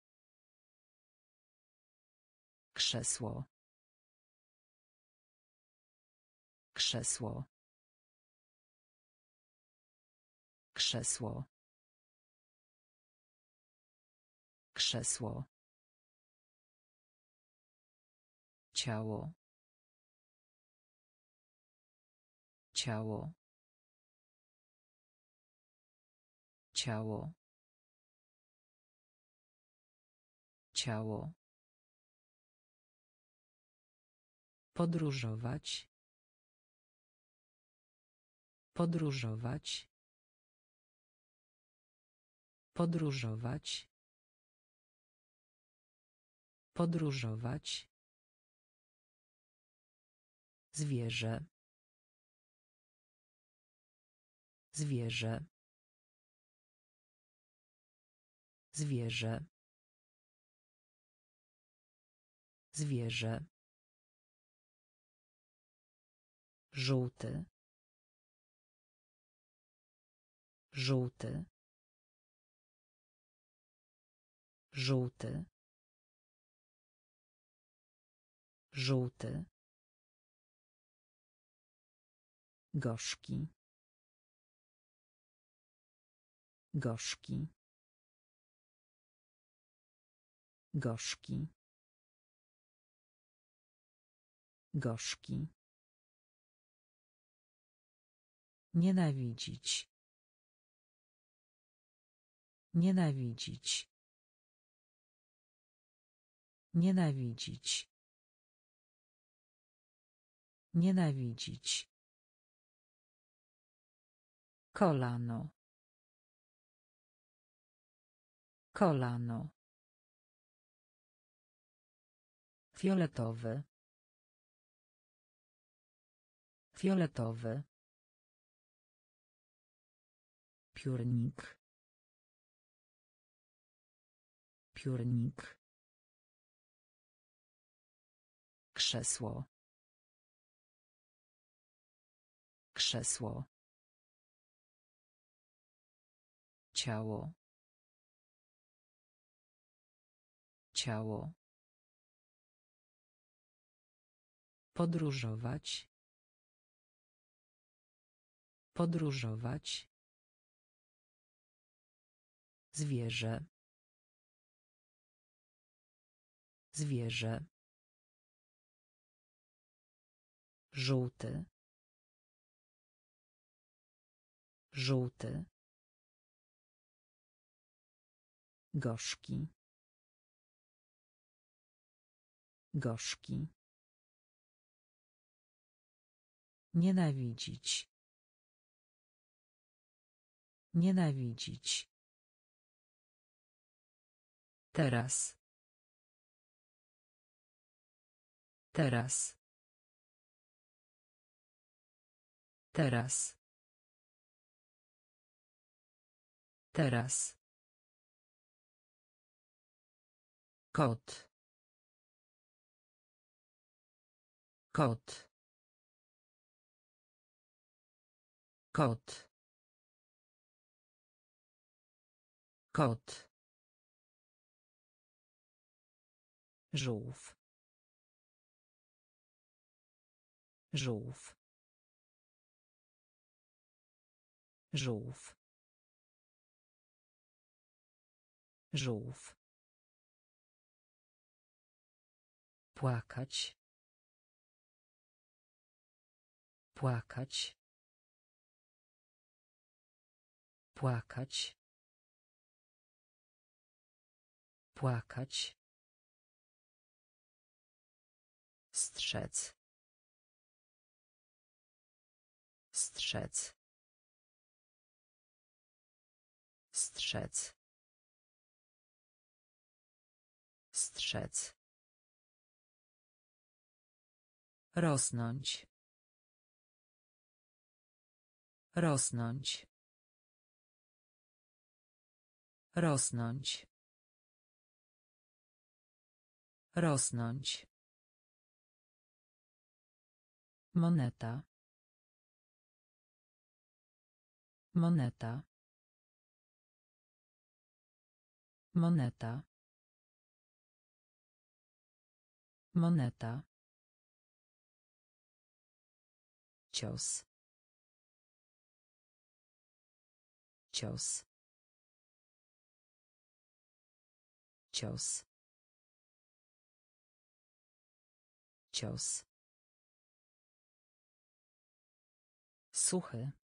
Krzesło. Krzesło. Krzesło. Krzesło. Ciało. Ciało. Ciało. Ciało. Podróżować. Podróżować. Podróżować. Podróżować. Zwierzę. Zwierzę. Zwierzę. Zwierzę. Żółty. Żółty. Żółty. Żółty. Gorzki. Gorzki. Gorzki. Gorzki. Nienawidzić. Nienawidzić. Nienawidzić. Nienawidzić. Kolano. Kolano. Fioletowy. Fioletowy. Piórnik. Piórnik. Krzesło. Krzesło. Ciało. Ciało. Podróżować. Podróżować. Zwierzę. Zwierzę. Żółty. Żółty. Gorzki. Gorzki. Nienawidzić. Nienawidzić. Teraz. Teraz. Teraz. Teraz. Kot. Kot. Kot. Kot. Żółw. Żółw. Żółw. Żółw. Płakać. Płakać. Płakać. Płakać. Strzec. Strzec. Strzec. Strzec. Rosnąć. Rosnąć. Rosnąć. Rosnąć. Moneta. Moneta. Moneta. Moneta. Cios. Cios. Cios. Cios. Suchy.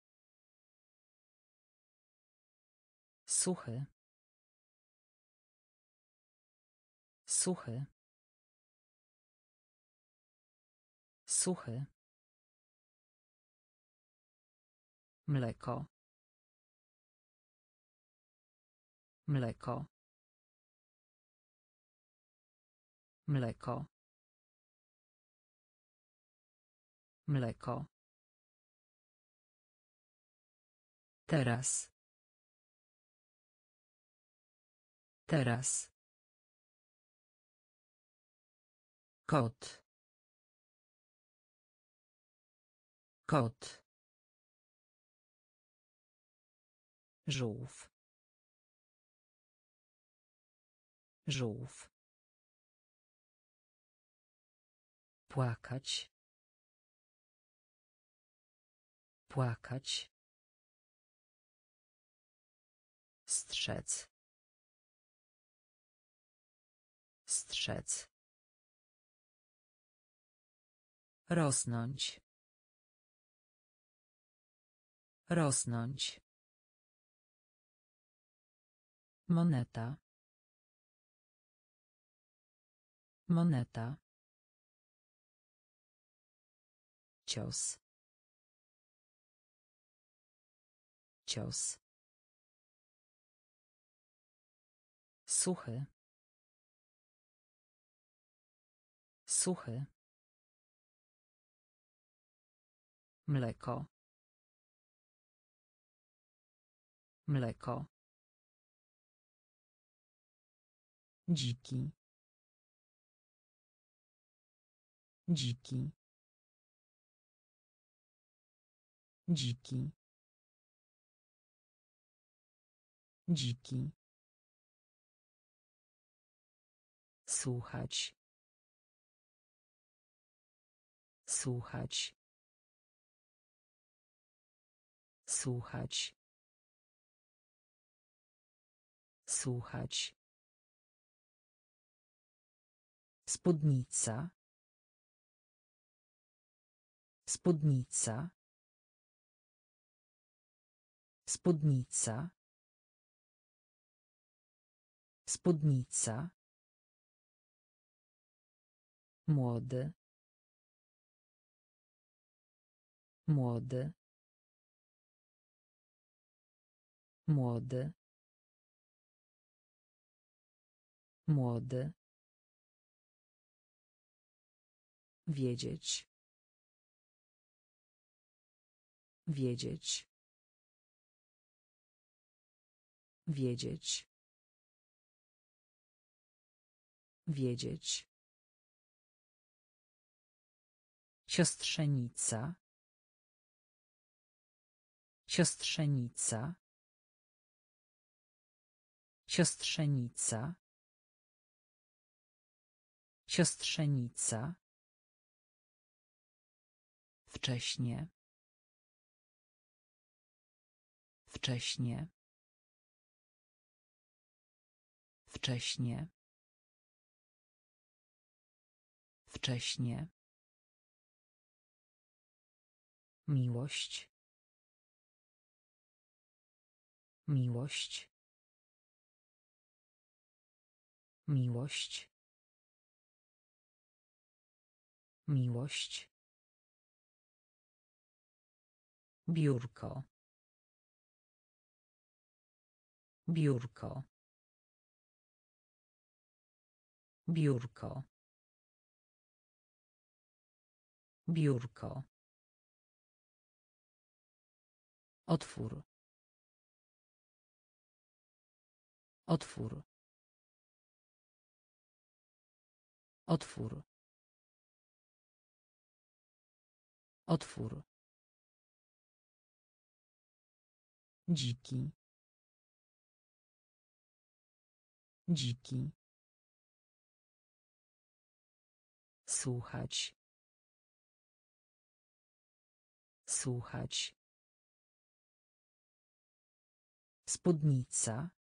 Suchy. Suchy. Suchy. Mleko. Mleko. Mleko. Mleko. Teraz. Teraz. Kot. Kot. Żółw. Żółw. Płakać. Płakać. Strzec. Strzec. Rosnąć. Rosnąć. Moneta. Moneta. Cios. Cios. Suchy. Suchy. Mleko. Mleko. Dziki. Dziki. Dziki. Dziki. Słuchać. Słuchać. Słuchać. Słuchać. Spódnica. Spódnica. Spódnica. Spódnica. Młody. Młody. Młody. Młody. Wiedzieć. Wiedzieć. Wiedzieć. Wiedzieć. Siostrzenica. Siostrzenica. Siostrzenica. Siostrzenica. Wcześnie. Wcześnie. Wcześnie. Wcześnie. Miłość. Miłość. Miłość. Miłość. Biurko. Biurko. Biurko. Biurko. Otwór. Otwór. Otwór. Otwór. Dziki. Dziki. Słuchać. Słuchać. Spódnica.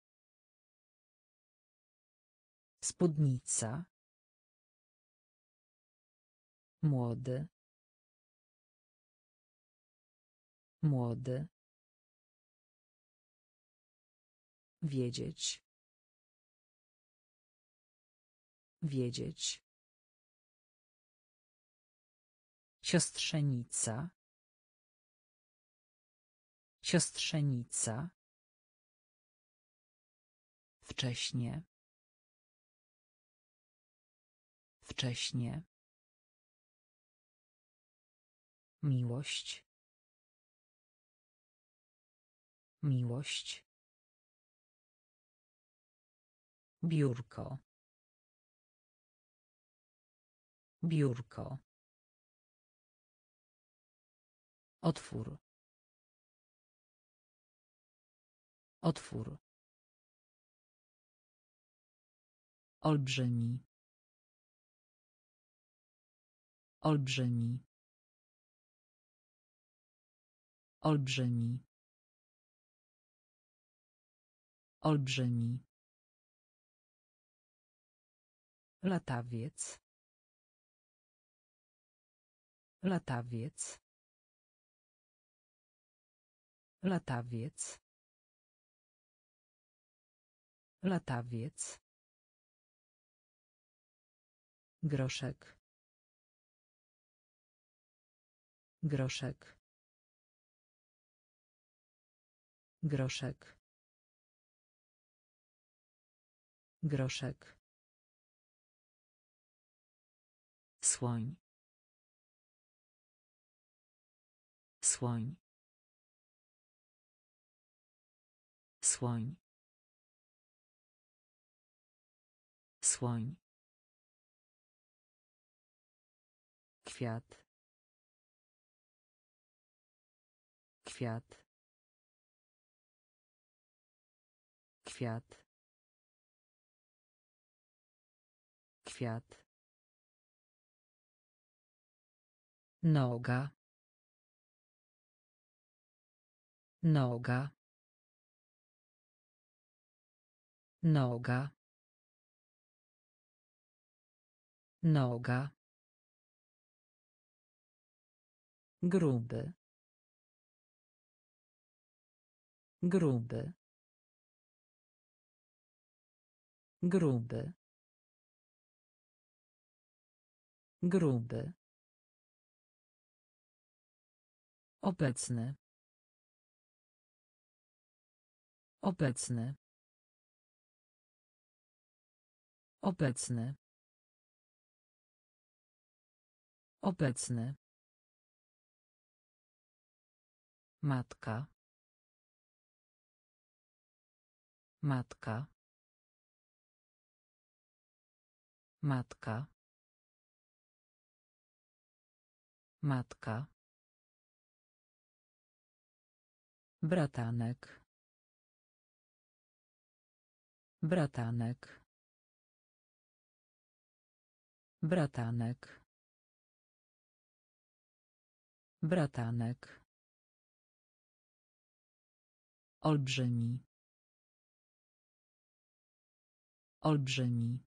Spódnica. Młody. Młody. Wiedzieć. Wiedzieć. Siostrzenica. Siostrzenica. Wcześnie. Wcześnie. Miłość. Miłość. Biurko. Biurko. Otwór. Otwór. Olbrzymi. Olbrzymi. Olbrzymi. Olbrzymi. Latawiec. Latawiec. Latawiec. Latawiec. Groszek. Groszek. Groszek. Groszek. Słoń. Słoń. Słoń. Słoń. Kwiat. Kwiat. Kwiat. Kwiat. Noga. Noga. Noga. Noga. Gruby. Gruby. Gruby. Gruby. Obecny. Obecny. Obecny. Obecny. Matka. Matka. Matka. Matka. Bratanek. Bratanek. Bratanek. Bratanek. Olbrzymi. Olbrzymi.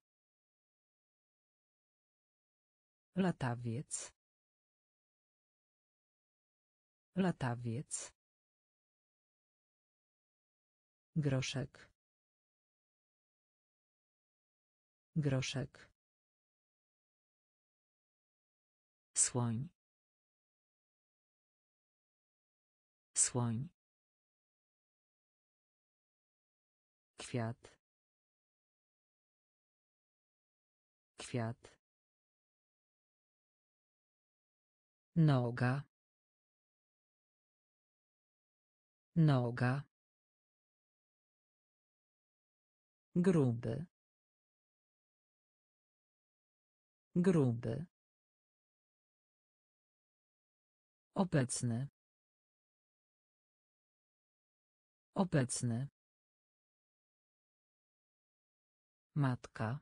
Latawiec. Latawiec. Groszek. Groszek. Słoń. Słoń. Kwiat. Kwiat. Noga. Noga. Gruby. Gruby. Obecny. Obecny. Matka.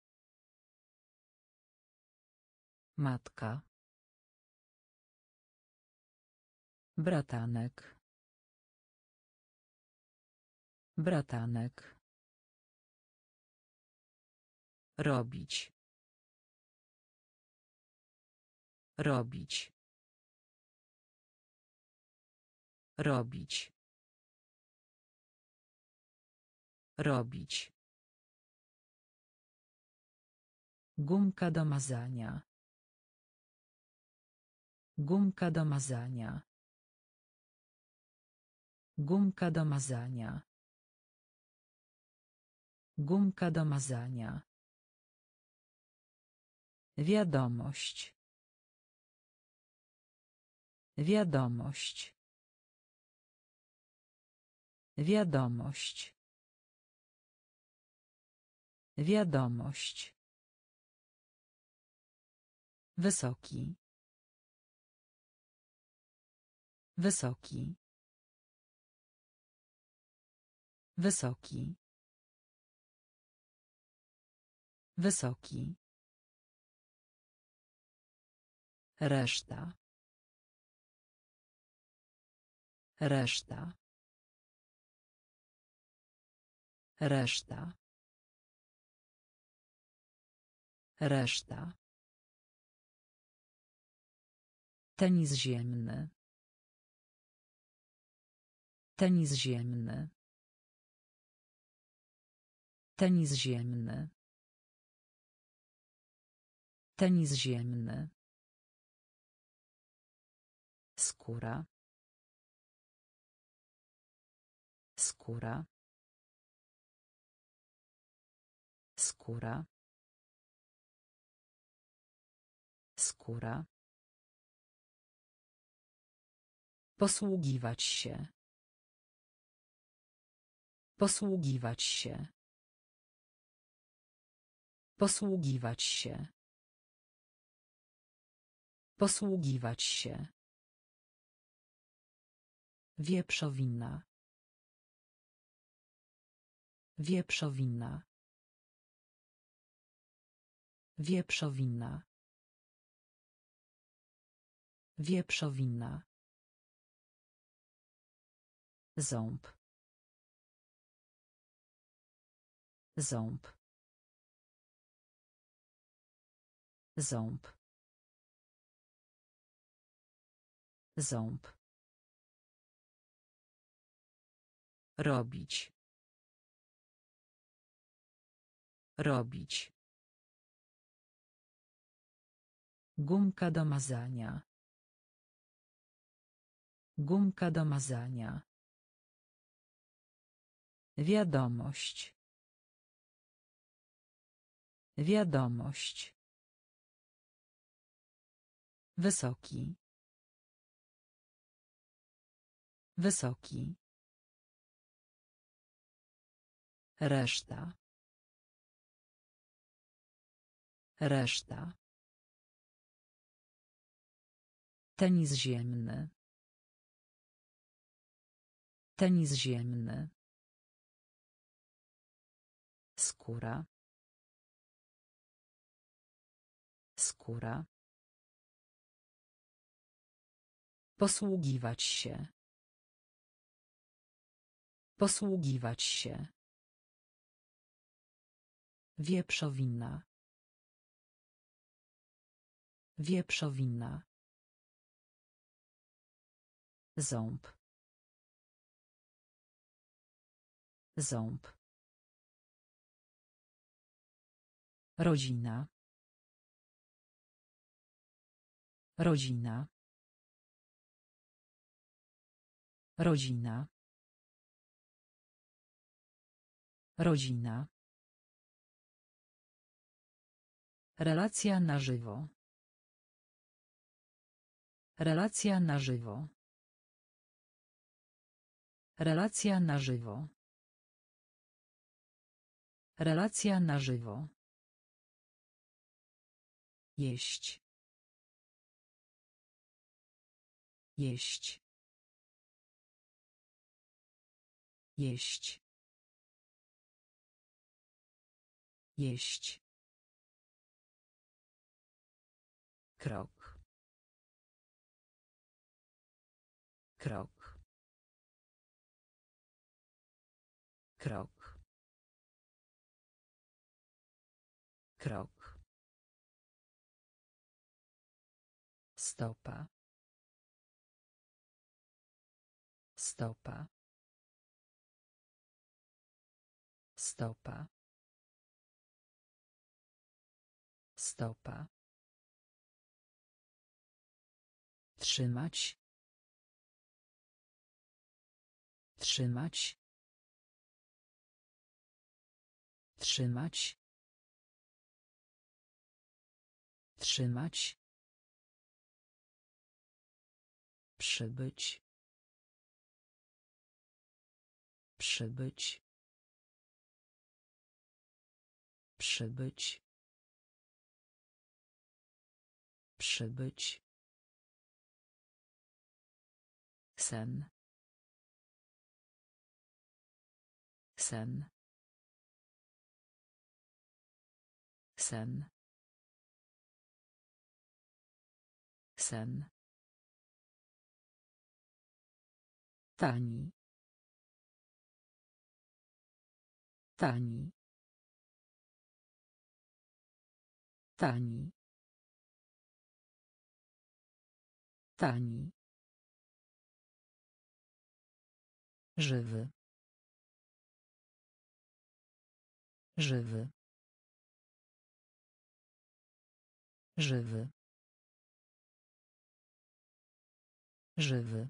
Matka. Bratanek. Bratanek. Robić. Robić. Robić. Robić. Gumka do mazania. Gumka do mazania. Gumka do mazania. Gumka do mazania. Wiadomość. Wiadomość. Wiadomość. Wiadomość. Wysoki. Wysoki. Wysoki. Wysoki. Reszta. Reszta. Reszta. Reszta. Tenis ziemny. Tenis ziemny. Tenis ziemny. Tenis ziemny. Skóra. Skóra. Skóra. Skóra. Posługiwać się. Posługiwać się. Posługiwać się. Posługiwać się. Wieprzowina. Wieprzowina. Wieprzowina. Wieprzowina. Ząb. Ząb. Ząb. Ząb. Robić. Robić. Gumka do mazania. Gumka do mazania. Wiadomość. Wiadomość. Wysoki. Wysoki. Reszta. Reszta. Tenis ziemny. Tenis ziemny. Skóra. Skóra. Posługiwać się. Posługiwać się. Wieprzowina. Wieprzowina. Ząb. Ząb. Rodzina. Rodzina. Rodzina. Rodzina. Relacja na żywo. Relacja na żywo. Relacja na żywo. Relacja na żywo. Jeść. Jeść. Jeść. Jeść. Krok. Krok. Krok. Krok. Stopa. Stopa. Stopa. Stopa. Trzymać. Trzymać. Trzymać. Trzymać. Przybyć. Przybyć. Przybyć. Przybyć. Sen. Sen. Sen. Sen. Tani. Tani. Tani. Tani. Żywy. Żywy. Żywy. Żywy.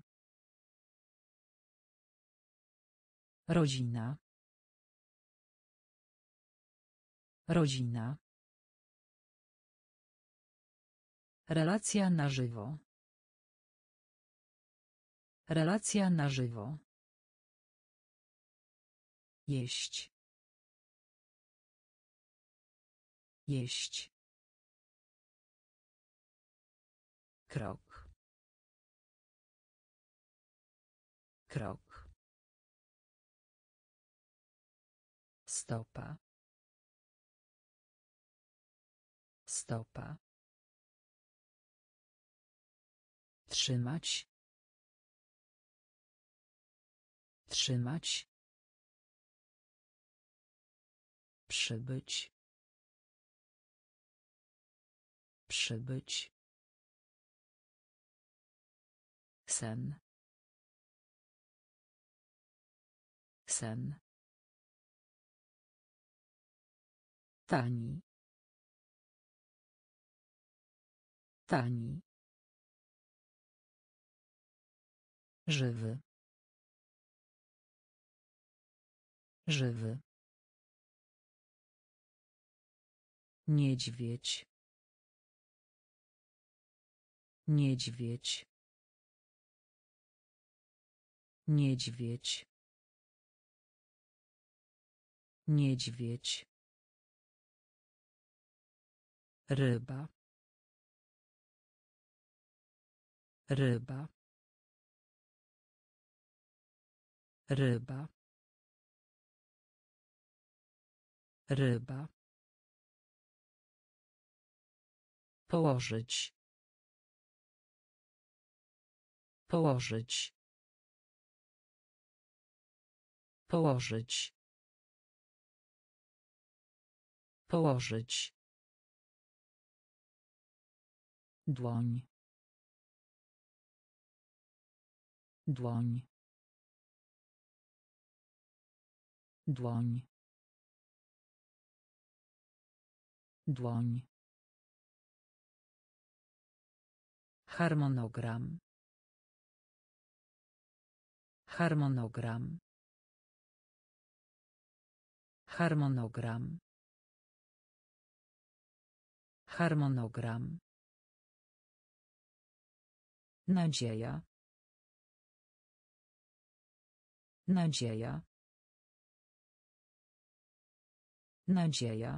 Rodzina. Rodzina. Relacja na żywo. Relacja na żywo. Jeść. Jeść. Krok. Krok. Stopa. Stopa. Trzymać. Trzymać. Przybyć. Przybyć. Sen. Sen. Tani. Tani. Żywy. Żywy. Niedźwiedź. Niedźwiedź. Niedźwiedź. Niedźwiedź. Ryba. Ryba. Ryba. Ryba. Położyć. Położyć. Położyć. Położyć. Dłoń. Dłoń. Dłoń. Dłoń. Harmonogram. Harmonogram. Harmonogram. Harmonogram. Nadzieja. Nadzieja. Nadzieja.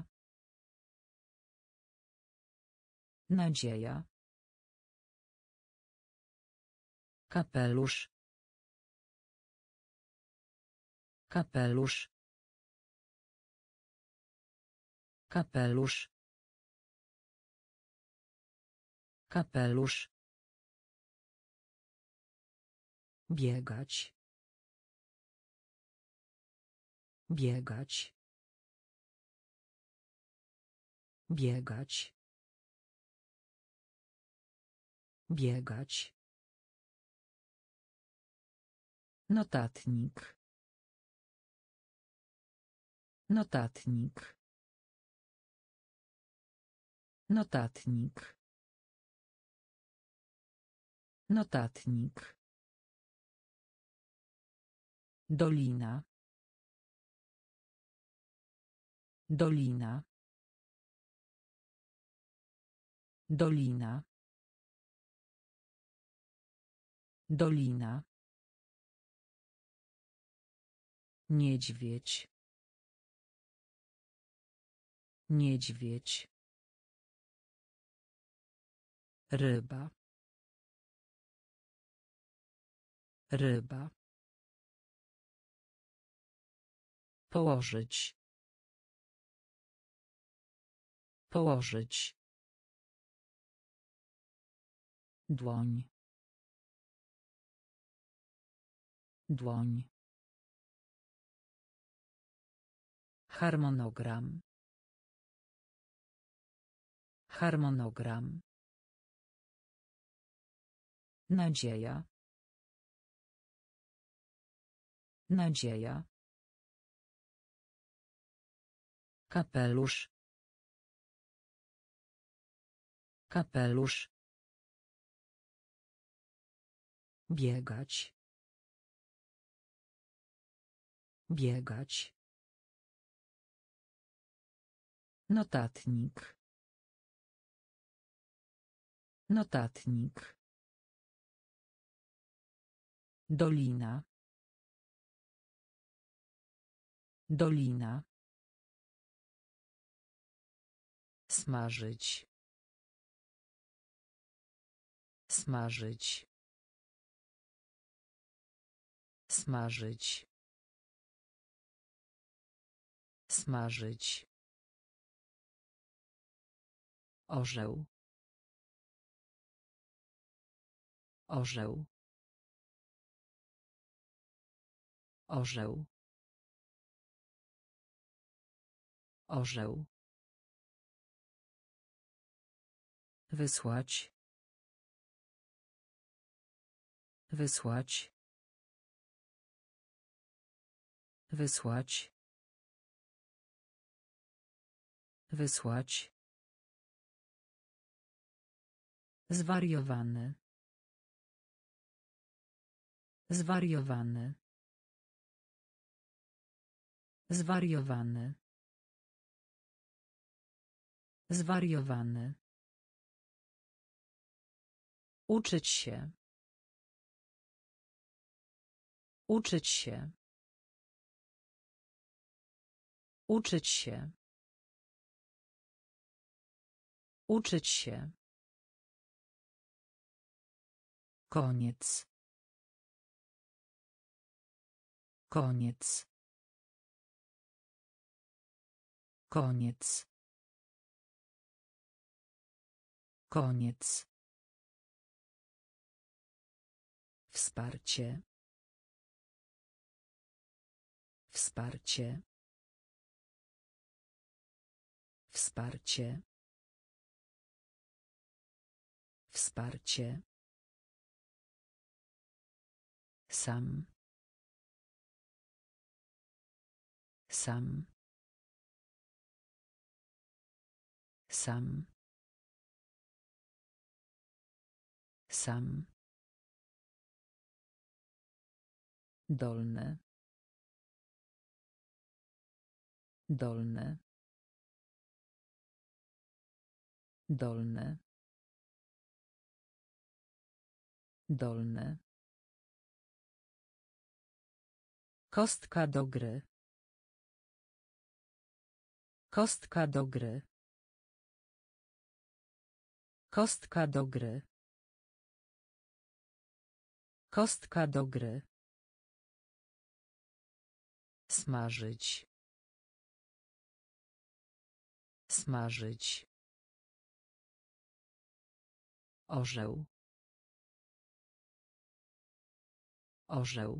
Nadzieja. Kapelusz. Kapelusz. Kapelusz. Kapelusz. Biegać. Biegać. Biegać. Biegać. Notatnik. Notatnik. Notatnik. Notatnik. Dolina. Dolina. Dolina. Dolina. Niedźwiedź. Niedźwiedź. Ryba. Ryba. Położyć. Położyć. Dłoń. Dłoń. Harmonogram. Harmonogram. Nadzieja. Nadzieja. Kapelusz. Kapelusz. Biegać. Biegać. Notatnik. Notatnik. Dolina. Dolina. Smażyć. Smażyć. Smażyć. Smażyć. Orzeł. Orzeł. Orzeł. Orzeł. Wysłać. Wysłać. Wysłać. Wysłać. Zwariowany. Zwariowany. Zwariowany. Zwariowany. Uczyć się. Uczyć się. Uczyć się. Uczyć się. Koniec. Koniec. Koniec. Koniec. Wsparcie. Wsparcie. Wsparcie. Wsparcie. Sam. Sam. Sam. Sam. Dolne. Dolne. Dolne. Dolne. Kostka do gry. Kostka do gry. Kostka do gry. Kostka do gry. Smażyć. Smażyć. Orzeł. Orzeł.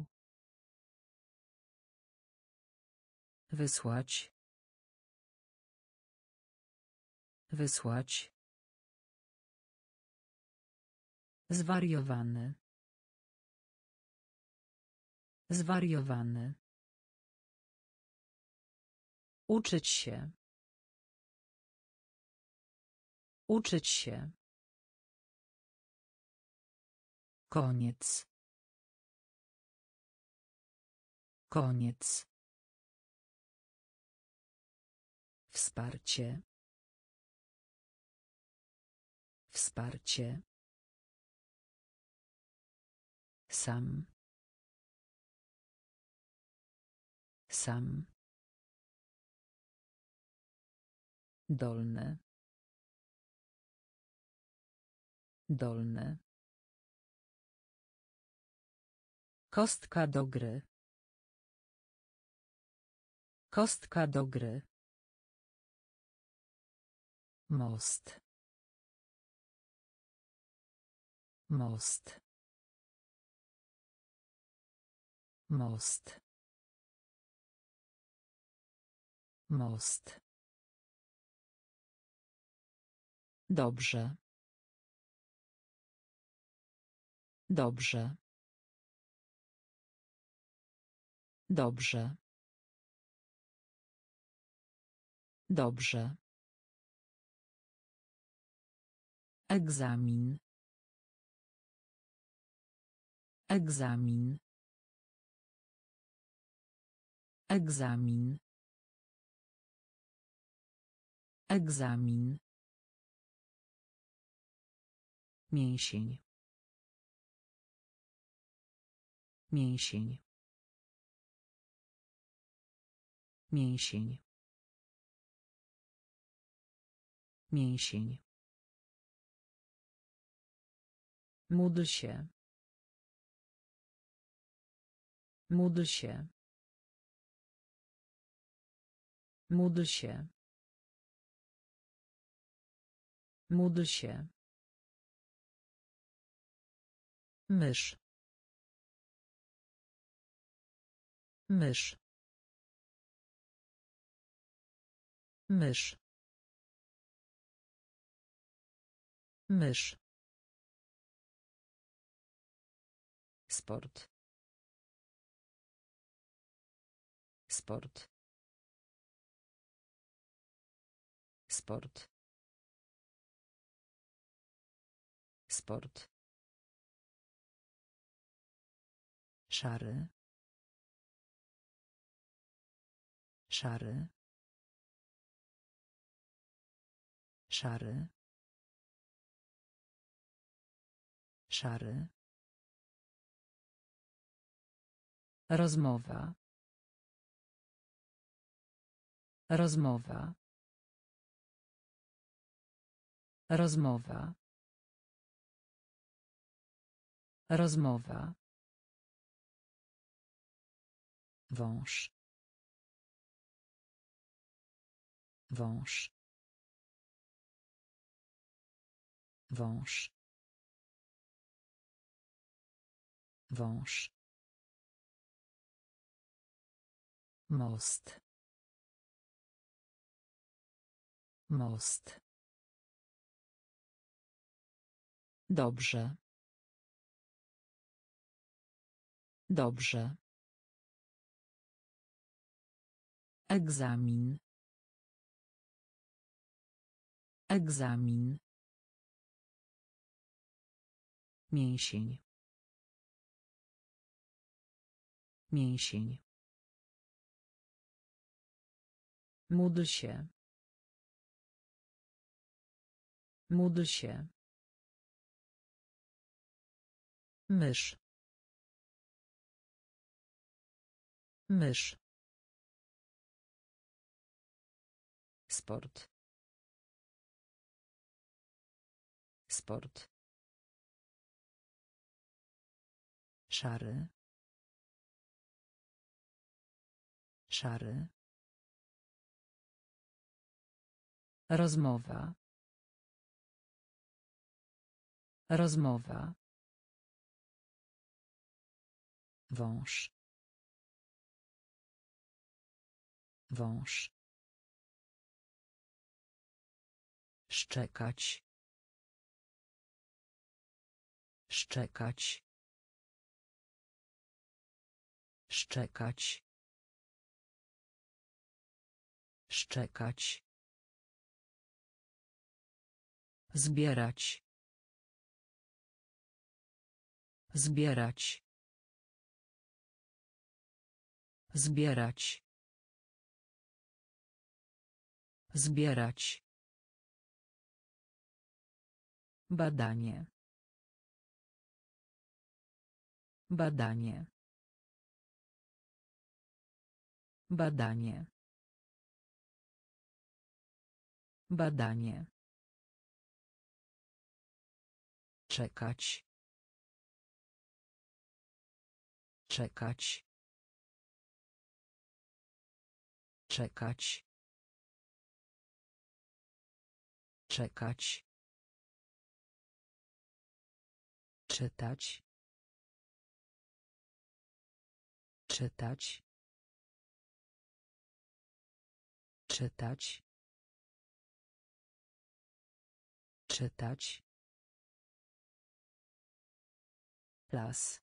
Wysłać. Wysłać. Zwariowany. Zwariowany. Uczyć się. Uczyć się. Koniec. Koniec. Wsparcie. Wsparcie. Sam. Sam. Dolne. Dolne. Kostka do gry. Kostka do gry. Most. Most. Most. Most. Dobrze. Dobrze. Dobrze. Dobrze. Egzamin. Egzamin. Egzamin. Egzamin. Mięsień. Mięsień. Mięsień. Mięsień. Módl się. Módl się. Módl się. Módl się. Mysz. Mysz. Mysz. Mysz. Sport. Sport. Sport. Sport. Szary. Szary. Szary. Szary. Rozmowa. Rozmowa. Rozmowa. Rozmowa. Wąż. Wąż. Wąż. Wąż. Most. Most. Dobrze. Dobrze. Egzamin. Egzamin. Mięsień. Mięsień. Módl się. Módl się. Mysz. Mysz. Sport. Sport. Szary. Szary. Rozmowa. Rozmowa. Wąż. Wąż. Szczekać. Szczekać. Szczekać. Szczekać. Zbierać. Zbierać. Zbierać. Zbierać. Badanie. Badanie. Badanie. Badanie. Czekać. Czekać. Czekać. Czekać. Czytać. Czytać. Czytać. Czytać. Las.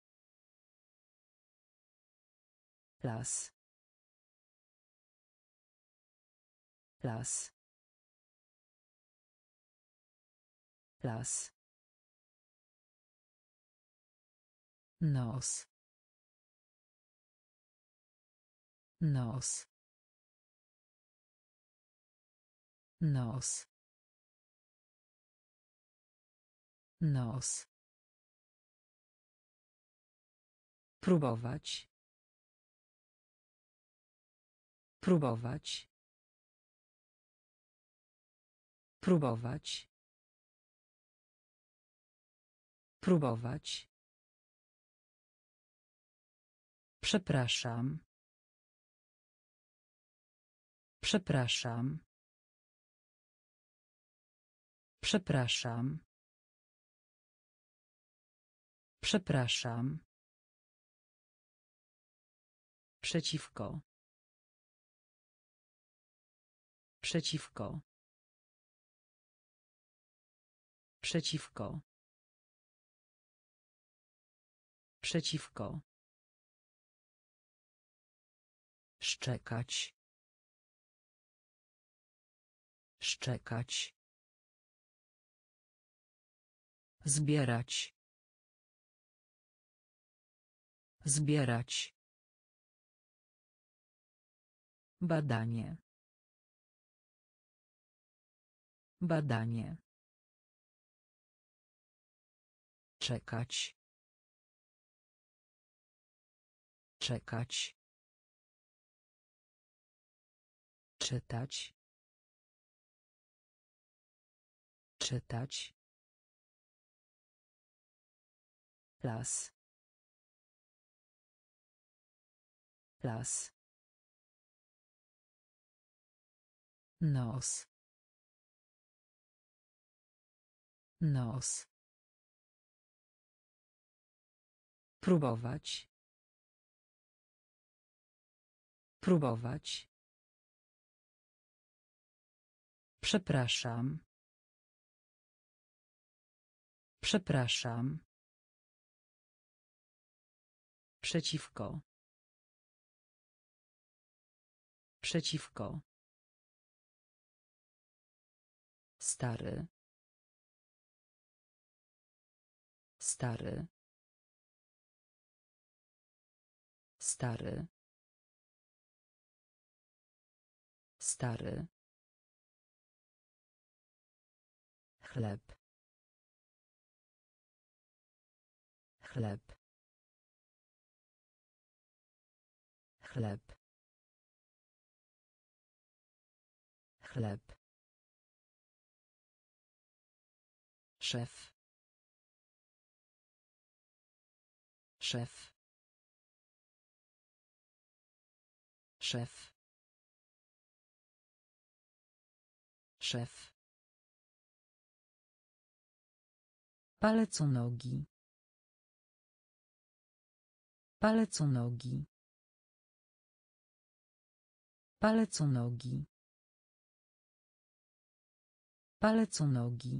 Las. Las. Las. Nos. Nos. Nos. Nos. Próbować. Próbować. Próbować. Próbować. Przepraszam. Przepraszam. Przepraszam. Przepraszam. Przeciwko. Przeciwko. Przeciwko. Przeciwko. Szczekać. Szczekać. Zbierać. Zbierać. Badanie. Badanie. Czekać. Czekać. Czytać. Czytać. Las. Las. Nos. Nos. Próbować. Próbować. Przepraszam. Przepraszam. Przeciwko. Przeciwko. Stary. Stary. Stary. Stary. Chleb. Chleb. Chleb. Chleb. Szef. Szef. Szef. Szef. Palec u nogi. Palec u nogi. Palec u nogi. Palec u nogi.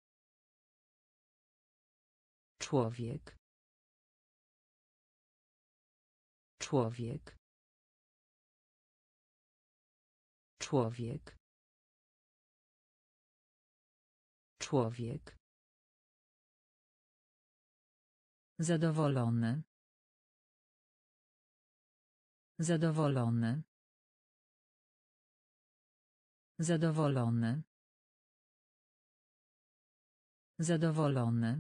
Człowiek. Człowiek. Człowiek. Człowiek. Zadowolony. Zadowolony. Zadowolony. Zadowolony.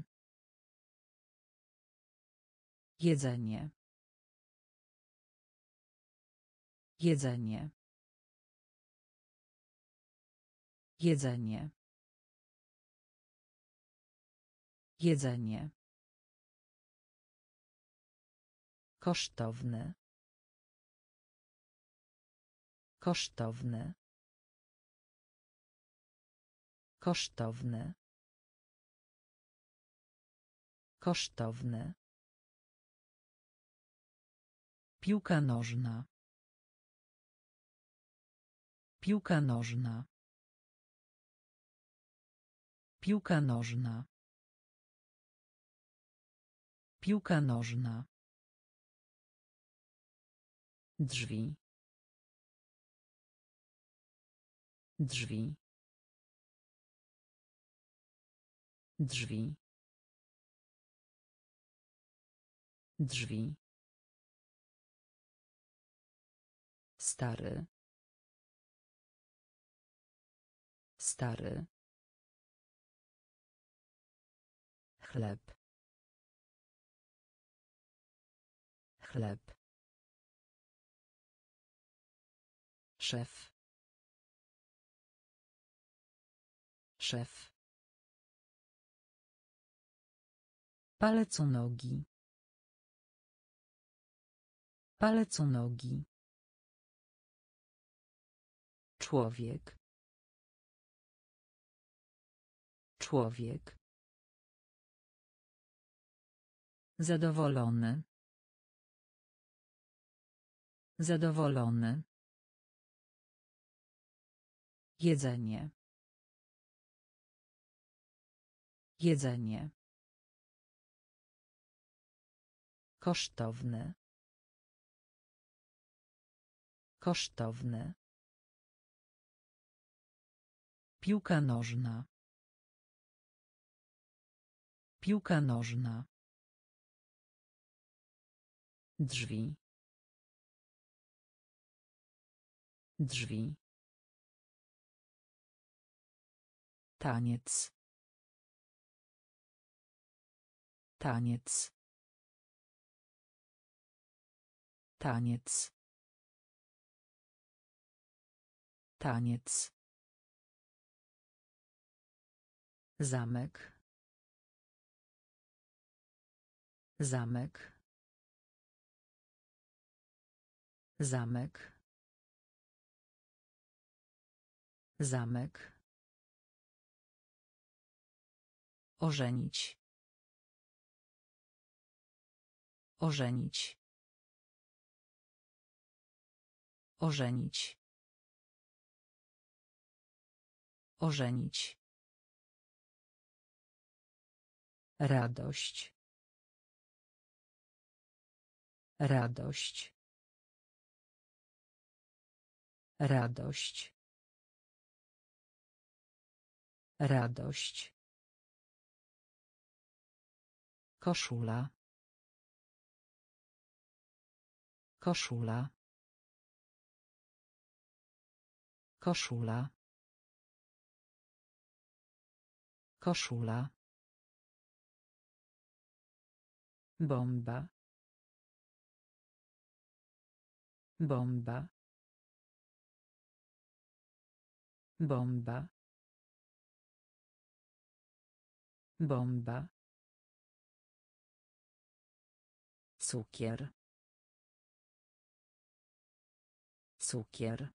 Jedzenie. Jedzenie. Jedzenie. Jedzenie. Kosztowne. Kosztowne. Kosztowne. Kosztowne. Piłka nożna. Piłka nożna. Piłka nożna. Piłka nożna. Drzwi. Drzwi. Drzwi. Drzwi. Stary. Stary. Chleb. Chleb. Szef. Szef. Palec u nogi. Palec u nogi. Człowiek. Człowiek. Zadowolony. Zadowolony. Jedzenie. Jedzenie. Kosztowne. Kosztowne. Piłka nożna. Piłka nożna. Drzwi. Drzwi. Taniec. Taniec. Taniec. Taniec. Zamek. Zamek. Zamek. Zamek. Ożenić. Ożenić. Ożenić. Ożenić. Radość. Radość. Radość. Radość. Koszula. Koszula. Koszula. Koszula. Bomba. Bomba. Bomba. Bomba. Cukier. Cukier.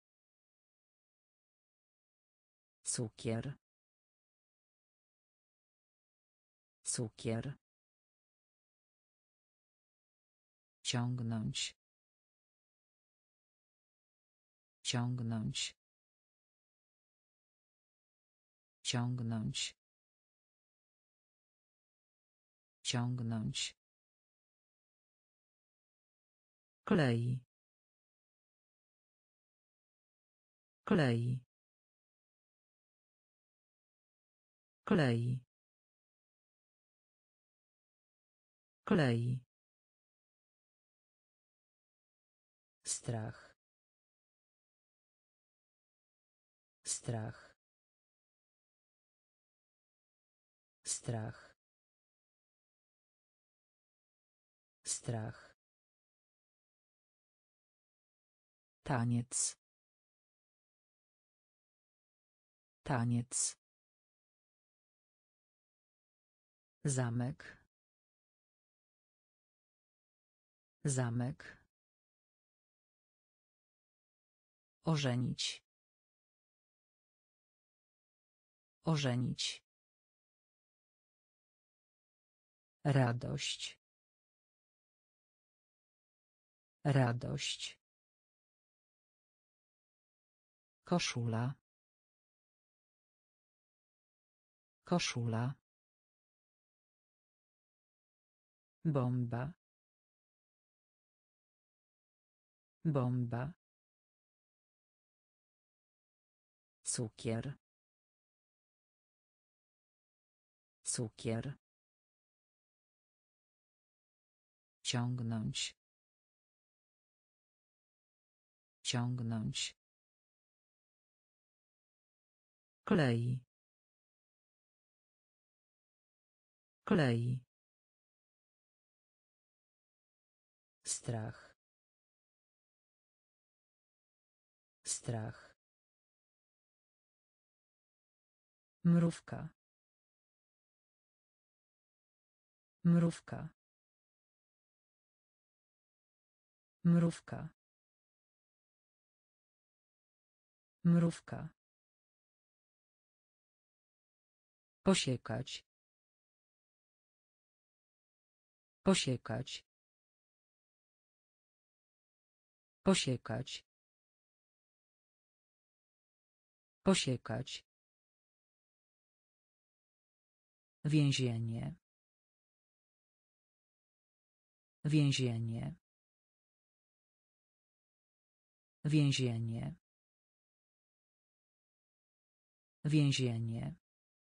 Cukier. Cukier. Ciągnąć. Ciągnąć. Ciągnąć. Ciągnąć. Klei. Klei. Klei. Klei. Strach. Strach. Strach. Strach. Taniec. Taniec. Zamek. Zamek. Ożenić. Ożenić. Radość. Radość. Koszula. Koszula. Bomba. Bomba. Cukier. Cukier. Ciągnąć. Ciągnąć. Klei. Klei. Strach. Strach. Mrówka. Mrówka. Mrówka. Mrówka. Posiekać. Posiekać. Posiekać. Posiekać. Więzienie. Więzienie. Więzienie. Więzienie.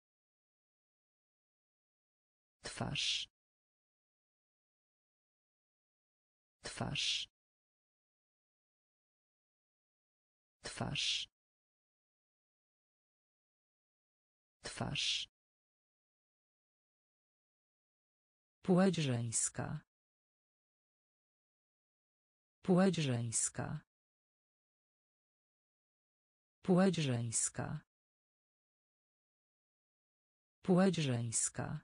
Twarz. Twarz. Twarz. Twarz. Płeć żeńska. Płeć żeńska. Płeć żeńska. Płeć żeńska.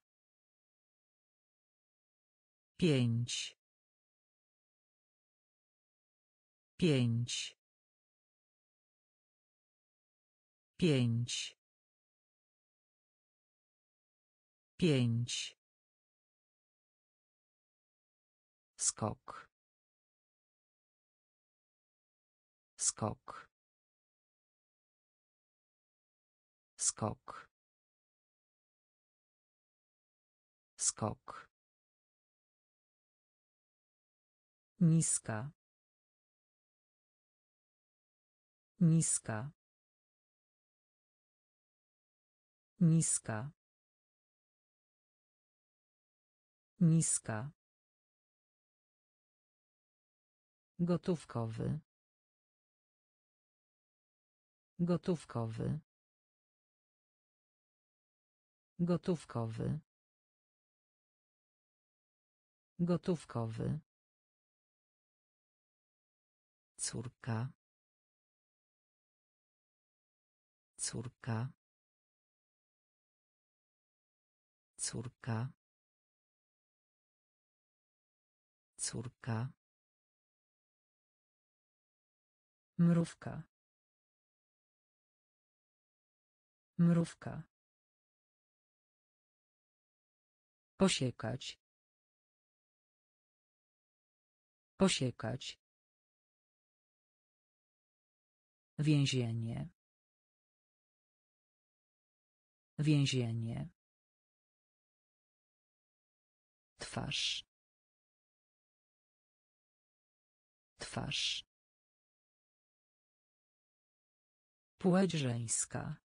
Pięć. Pięć. Pięć. Pięć. Skok. Skok. Skok. Skok. Niska. Niska. Niska. Niska. Gotówkowy. Gotówkowy. Gotówkowy. Gotówkowy. Córka. Córka. Córka. Córka. Mrówka. Mrówka. Posiekać. Posiekać. Więzienie. Więzienie. Twarz. Twarz. Płeć żeńska.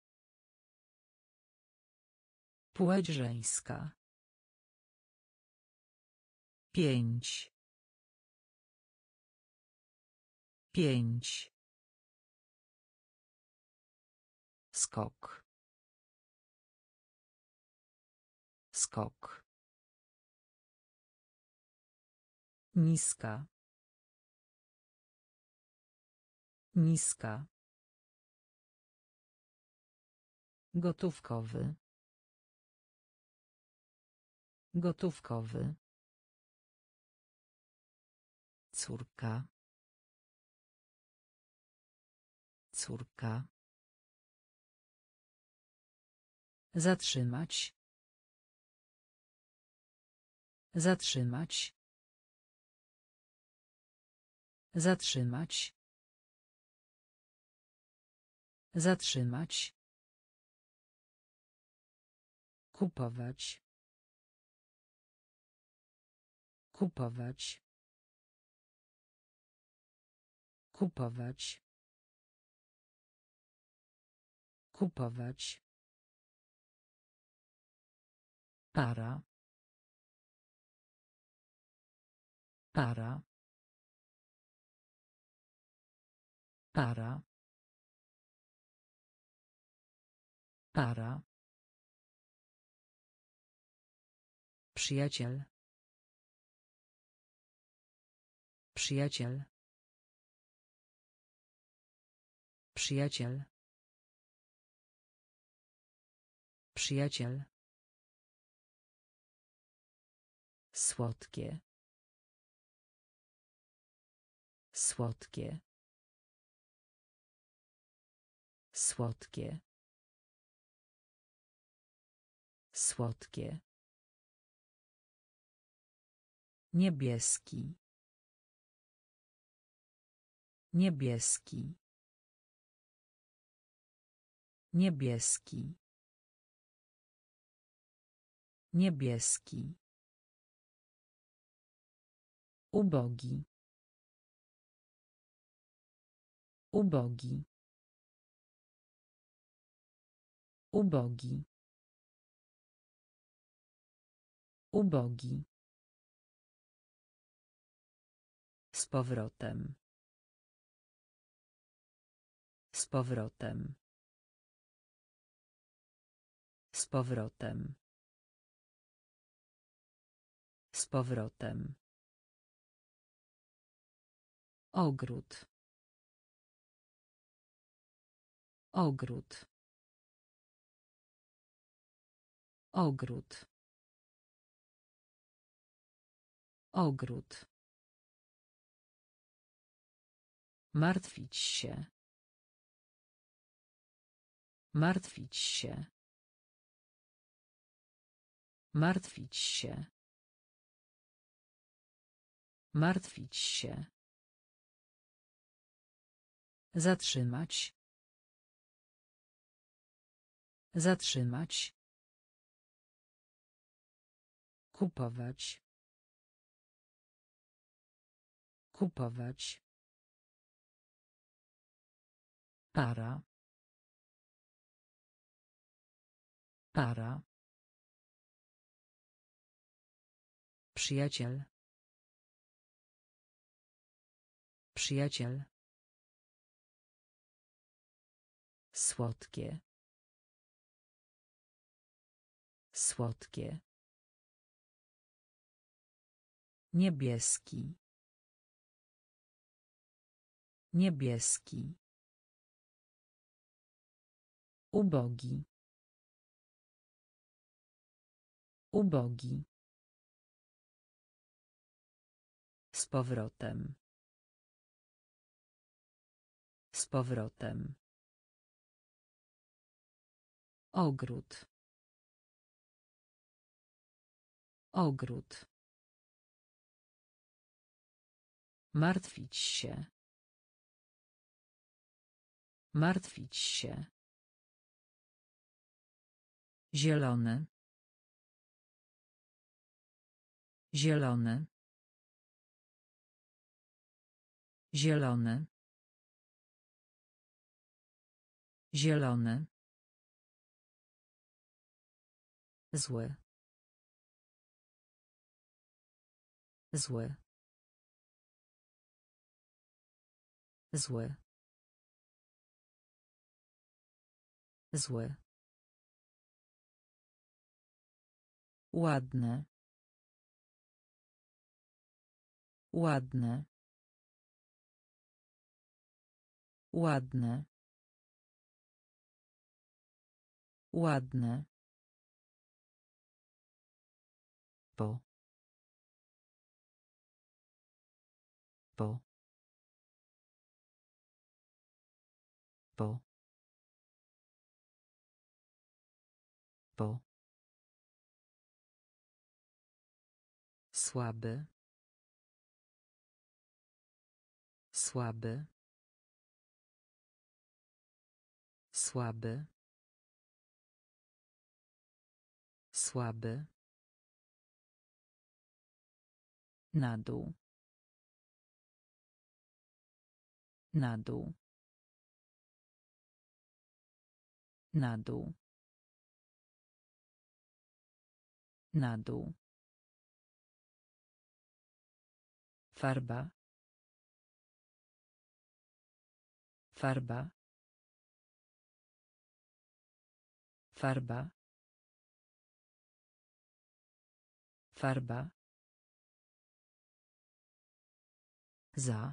Płeć żeńska. Pięć. Pięć. Skok. Skok. Niska. Niska. Gotówkowy. Gotówkowy. Córka. Córka. Zatrzymać. Zatrzymać. Zatrzymać. Zatrzymać. Kupować. Kupować. Kupować. Kupować. Para. Para. Para. Para. Przyjaciel. Przyjaciel. Przyjaciel. Przyjaciel. Słodkie. Słodkie. Słodkie. Słodkie. Niebieski. Niebieski. Niebieski. Niebieski. Ubogi. Ubogi. Ubogi. Ubogi. Z powrotem. Z powrotem. Z powrotem. Z powrotem. Ogród. Ogród. Ogród. Ogród. Martwić się. Martwić się. Martwić się. Martwić się. Zatrzymać. Zatrzymać. Kupować. Kupować. Para. Para. Przyjaciel. Przyjaciel. Słodkie. Słodkie. Niebieski. Niebieski. Ubogi. Ubogi. Z powrotem. Z powrotem. Ogród. Ogród. Martwić się. Martwić się. Zielony. Zielony. Zielony. Zielony. Zły. Zły. Zły. Zły. Ładne. Ładne. Ładne. Ładne. Po. Po. Po. Po. Słaby. Słaby. Słaby. Słaby. Na dół. Na dół. Na dół. Na dół. Farba. Farba. Farba. Farba. Za.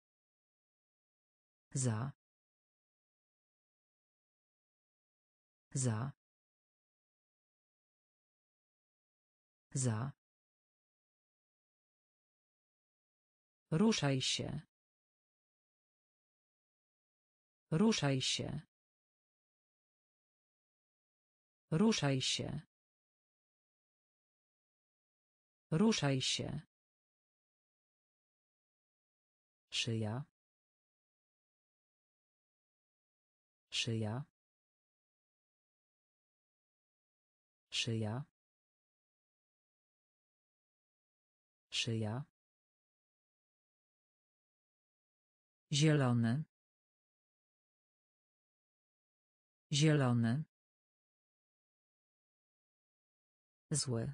Za. Za. Za. Ruszaj się. Ruszaj się. Ruszaj się. Ruszaj się. Szyja. Szyja. Szyja. Szyja. Zielony. Zielony. Zły.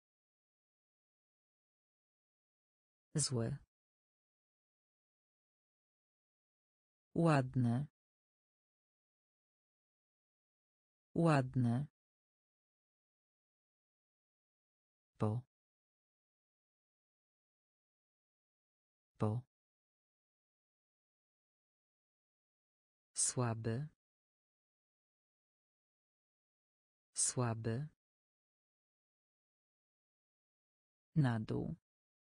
Zły. Ładne. Ładne. Po. Po. Słaby. Słaby. Na dół.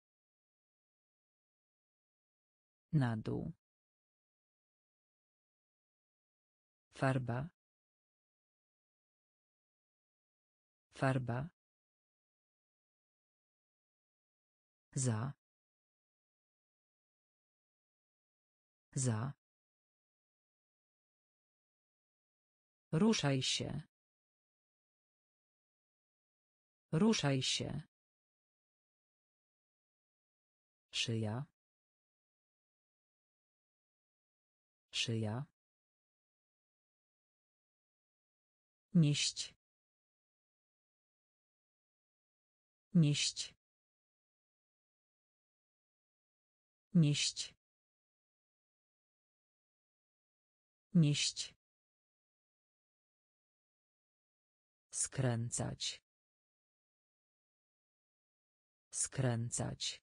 Na dół. Farba. Farba. Za. Za. Ruszaj się. Ruszaj się. Szyja. Szyja. Nieść. Nieść. Nieść. Nieść. Skręcać. Skręcać.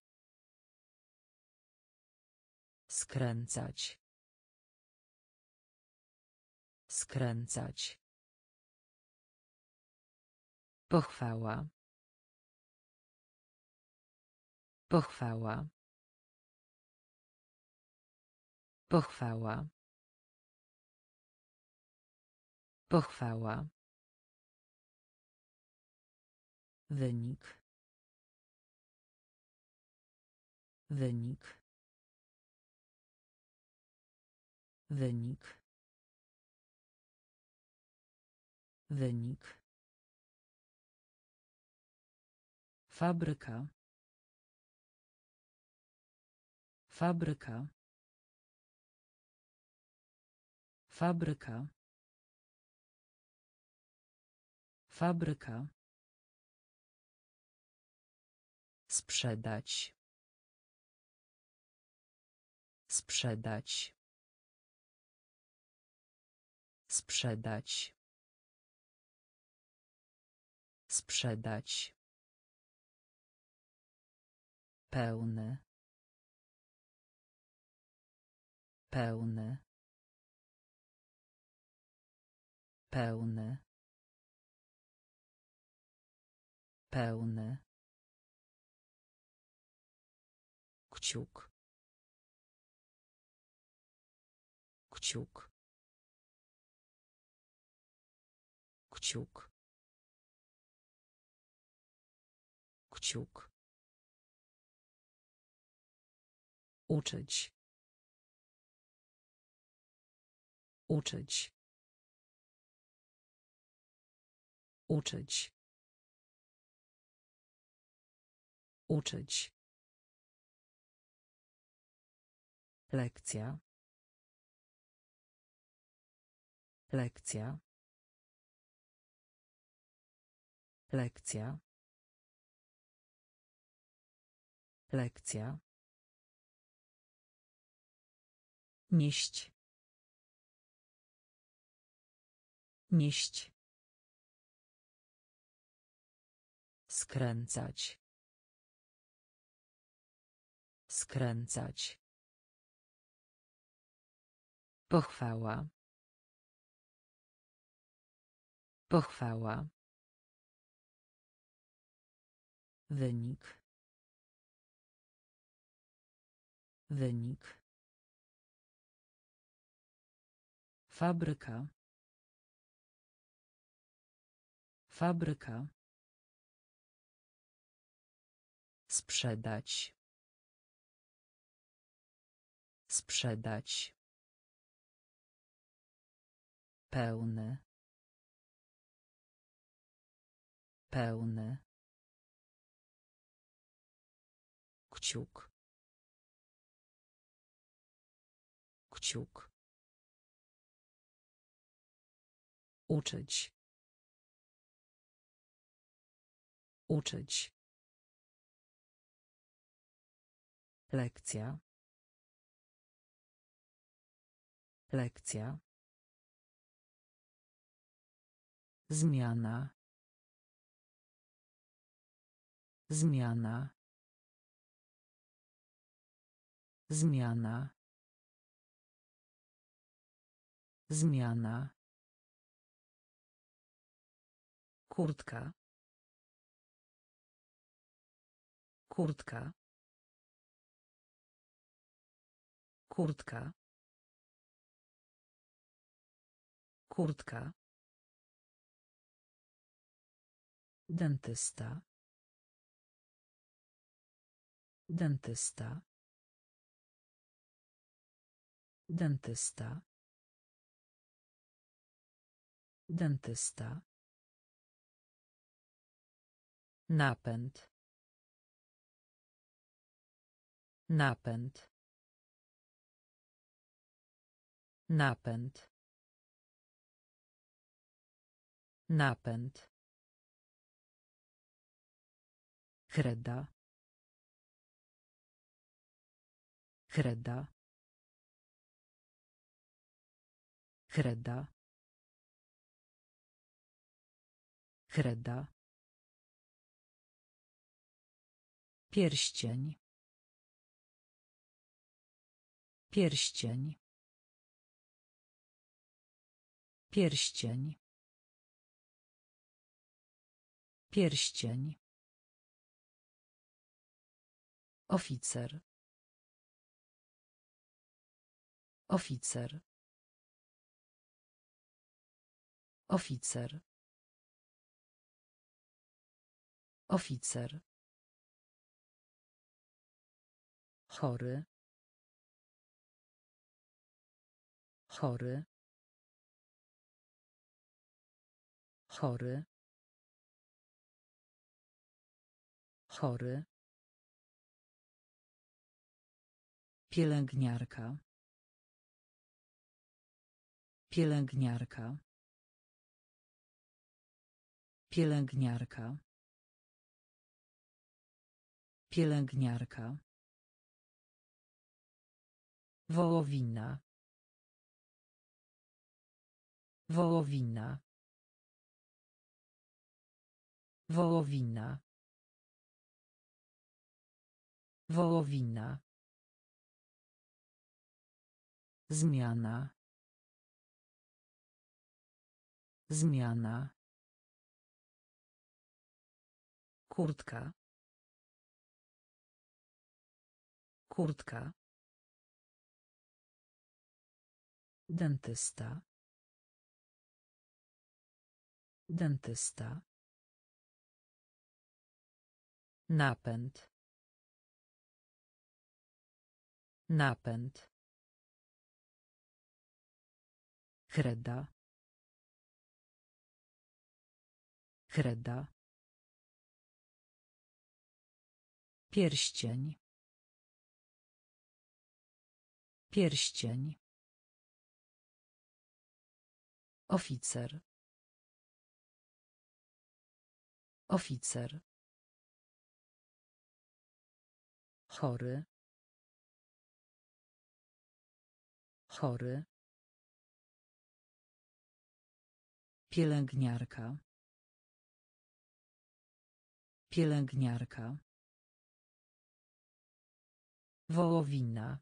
Skręcać. Skręcać. Pochwała. Pochwała. Pochwała. Pochwała. Wynik. Wynik. Wynik. Wynik. Fabryka. Fabryka. Fabryka. Fabryka. Sprzedać. Sprzedać. Sprzedać. Sprzedać. Pełny. Pełny. Pełny. Pełny. Kciuk. Kciuk. Kciuk. Kciuk. Uczyć. Uczyć. Uczyć. Uczyć. Lekcja. Lekcja. Lekcja. Lekcja. Nieść. Nieść. Skręcać. Skręcać. Pochwała. Pochwała. Wynik. Wynik. Fabryka. Fabryka. Sprzedać. Sprzedać. Pełny. Pełny. Kciuk. Kciuk. Uczyć. Uczyć. Lekcja. Lekcja. Zmiana. Zmiana. Zmiana. Zmiana. Kurtka. Kurtka. Kurtka. Kurtka. Dentysta. Dentysta. Dentysta. Dentysta. Napęd. Napęd. Napęd. Napęd. Kreda. Kreda. Kreda. Kreda. Pierścień. Pierścień. Pierścień. Pierścień. Oficer. Oficer. Oficer. Oficer. Chory. Chory. Chory. Chory. Pielęgniarka. Pielęgniarka. Pielęgniarka. Pielęgniarka. Wołowina. Wołowina. Wołowina. Wołowina. Zmiana. Zmiana. Kurtka. Kurtka. Dentysta. Dentysta. Napęd. Napęd. Kreda. Kreda. Pierścień. Pierścień. Oficer. Oficer. Chory. Chory. Pielęgniarka. Pielęgniarka. Wołowina.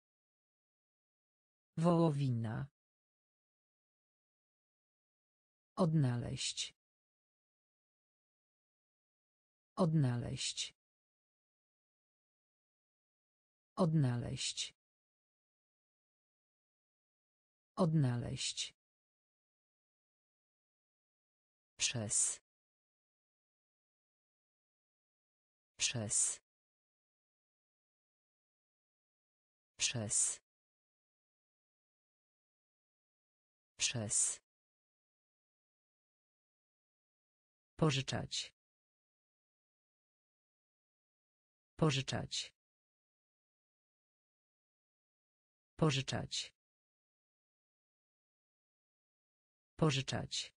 Wołowina. Odnaleźć. Odnaleźć. Odnaleźć. Odnaleźć. Przez. Przez. Przez. Przez. Pożyczać. Pożyczać. Pożyczać. Pożyczać.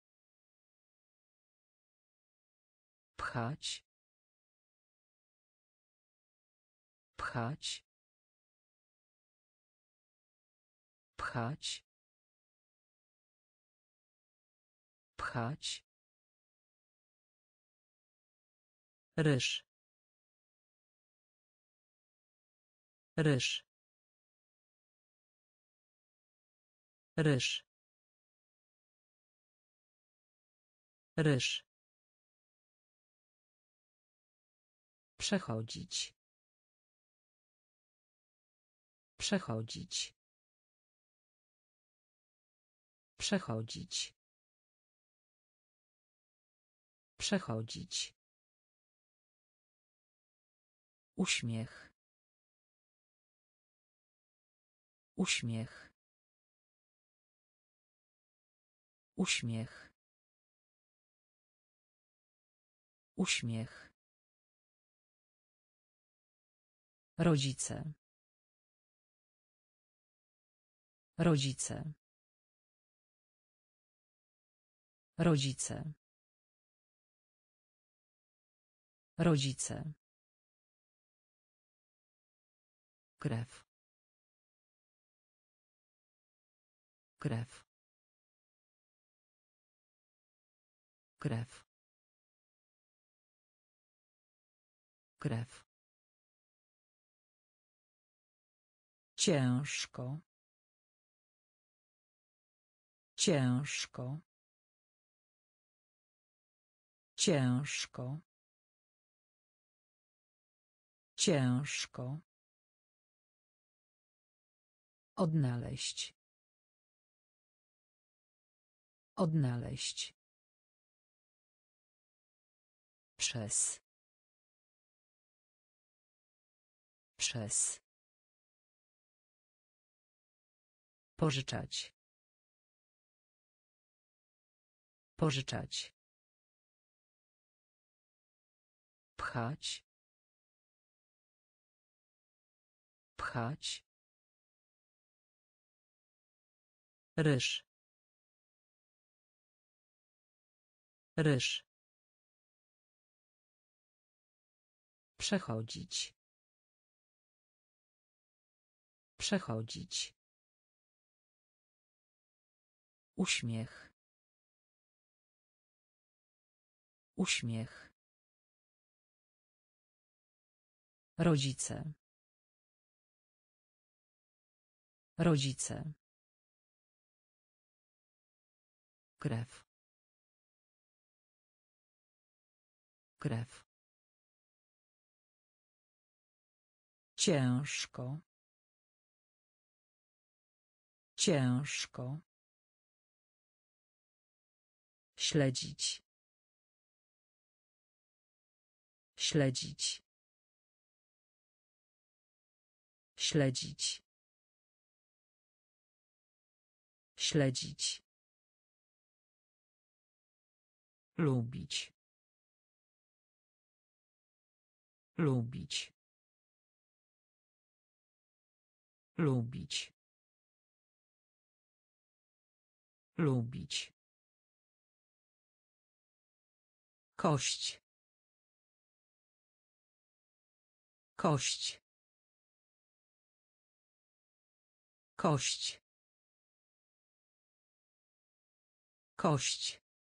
Pchać. Pchać. Pchać. Pchać. Ryż. Ryż. Ryż. Ryż. Przechodzić. Przechodzić. Przechodzić. Przechodzić. Uśmiech. Uśmiech. Uśmiech. Uśmiech. Rodzice. Rodzice. Rodzice. Rodzice. Krew. Krew. Krew. Krew. Ciężko. Ciężko. Ciężko. Ciężko. Odnaleźć. Odnaleźć. Przez. Przez. Pożyczać. Pożyczać. Pchać. Pchać. Ryż. Ryż. Przechodzić. Przechodzić. Uśmiech. Uśmiech. Rodzice. Rodzice. Krew. Krew. Ciężko. Ciężko. Śledzić. Śledzić. Śledzić. Śledzić. Lubić. Lubić. Lubić. Lubić. Kość. Kość. Kość. Kość.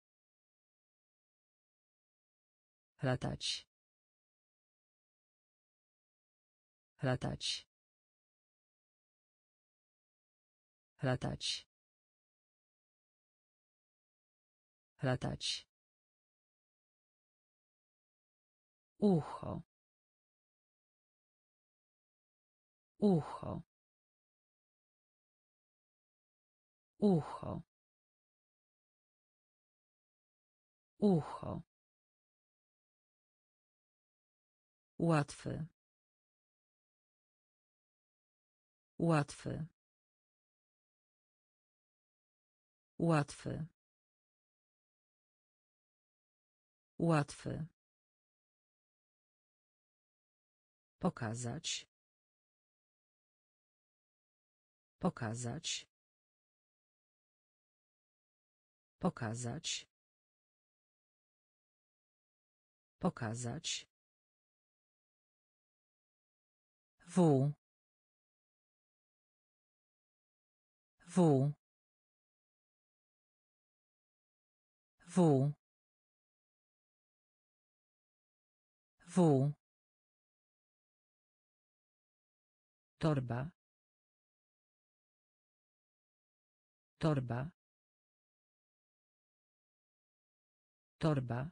Latać. Latać. Latać. latać, ucho, ucho, ucho, ucho, łatwy, łatwy, łatwy, łatwy, pokazać, pokazać, pokazać, pokazać, w, w, w, w, torba, torba, torba,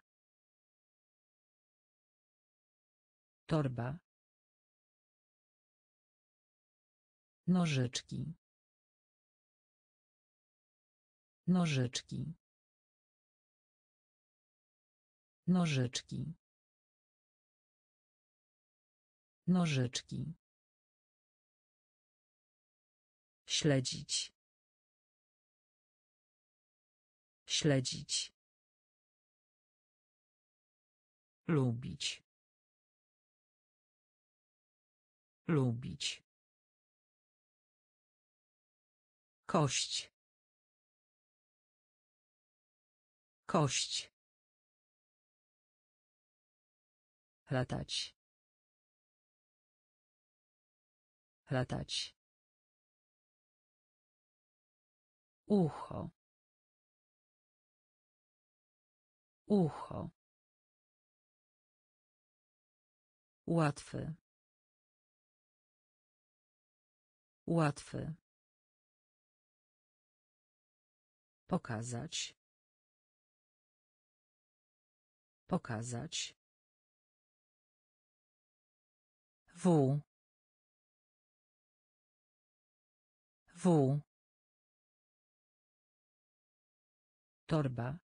torba, nożyczki, nożyczki, nożyczki, nożyczki, śledzić, śledzić, lubić, lubić, kość, kość, latać, latać, ucho, ucho, łatwy, łatwy, pokazać, pokazać, w, w, torba,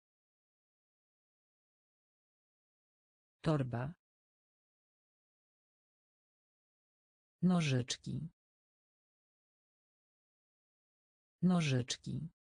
torba, nożyczki, nożyczki,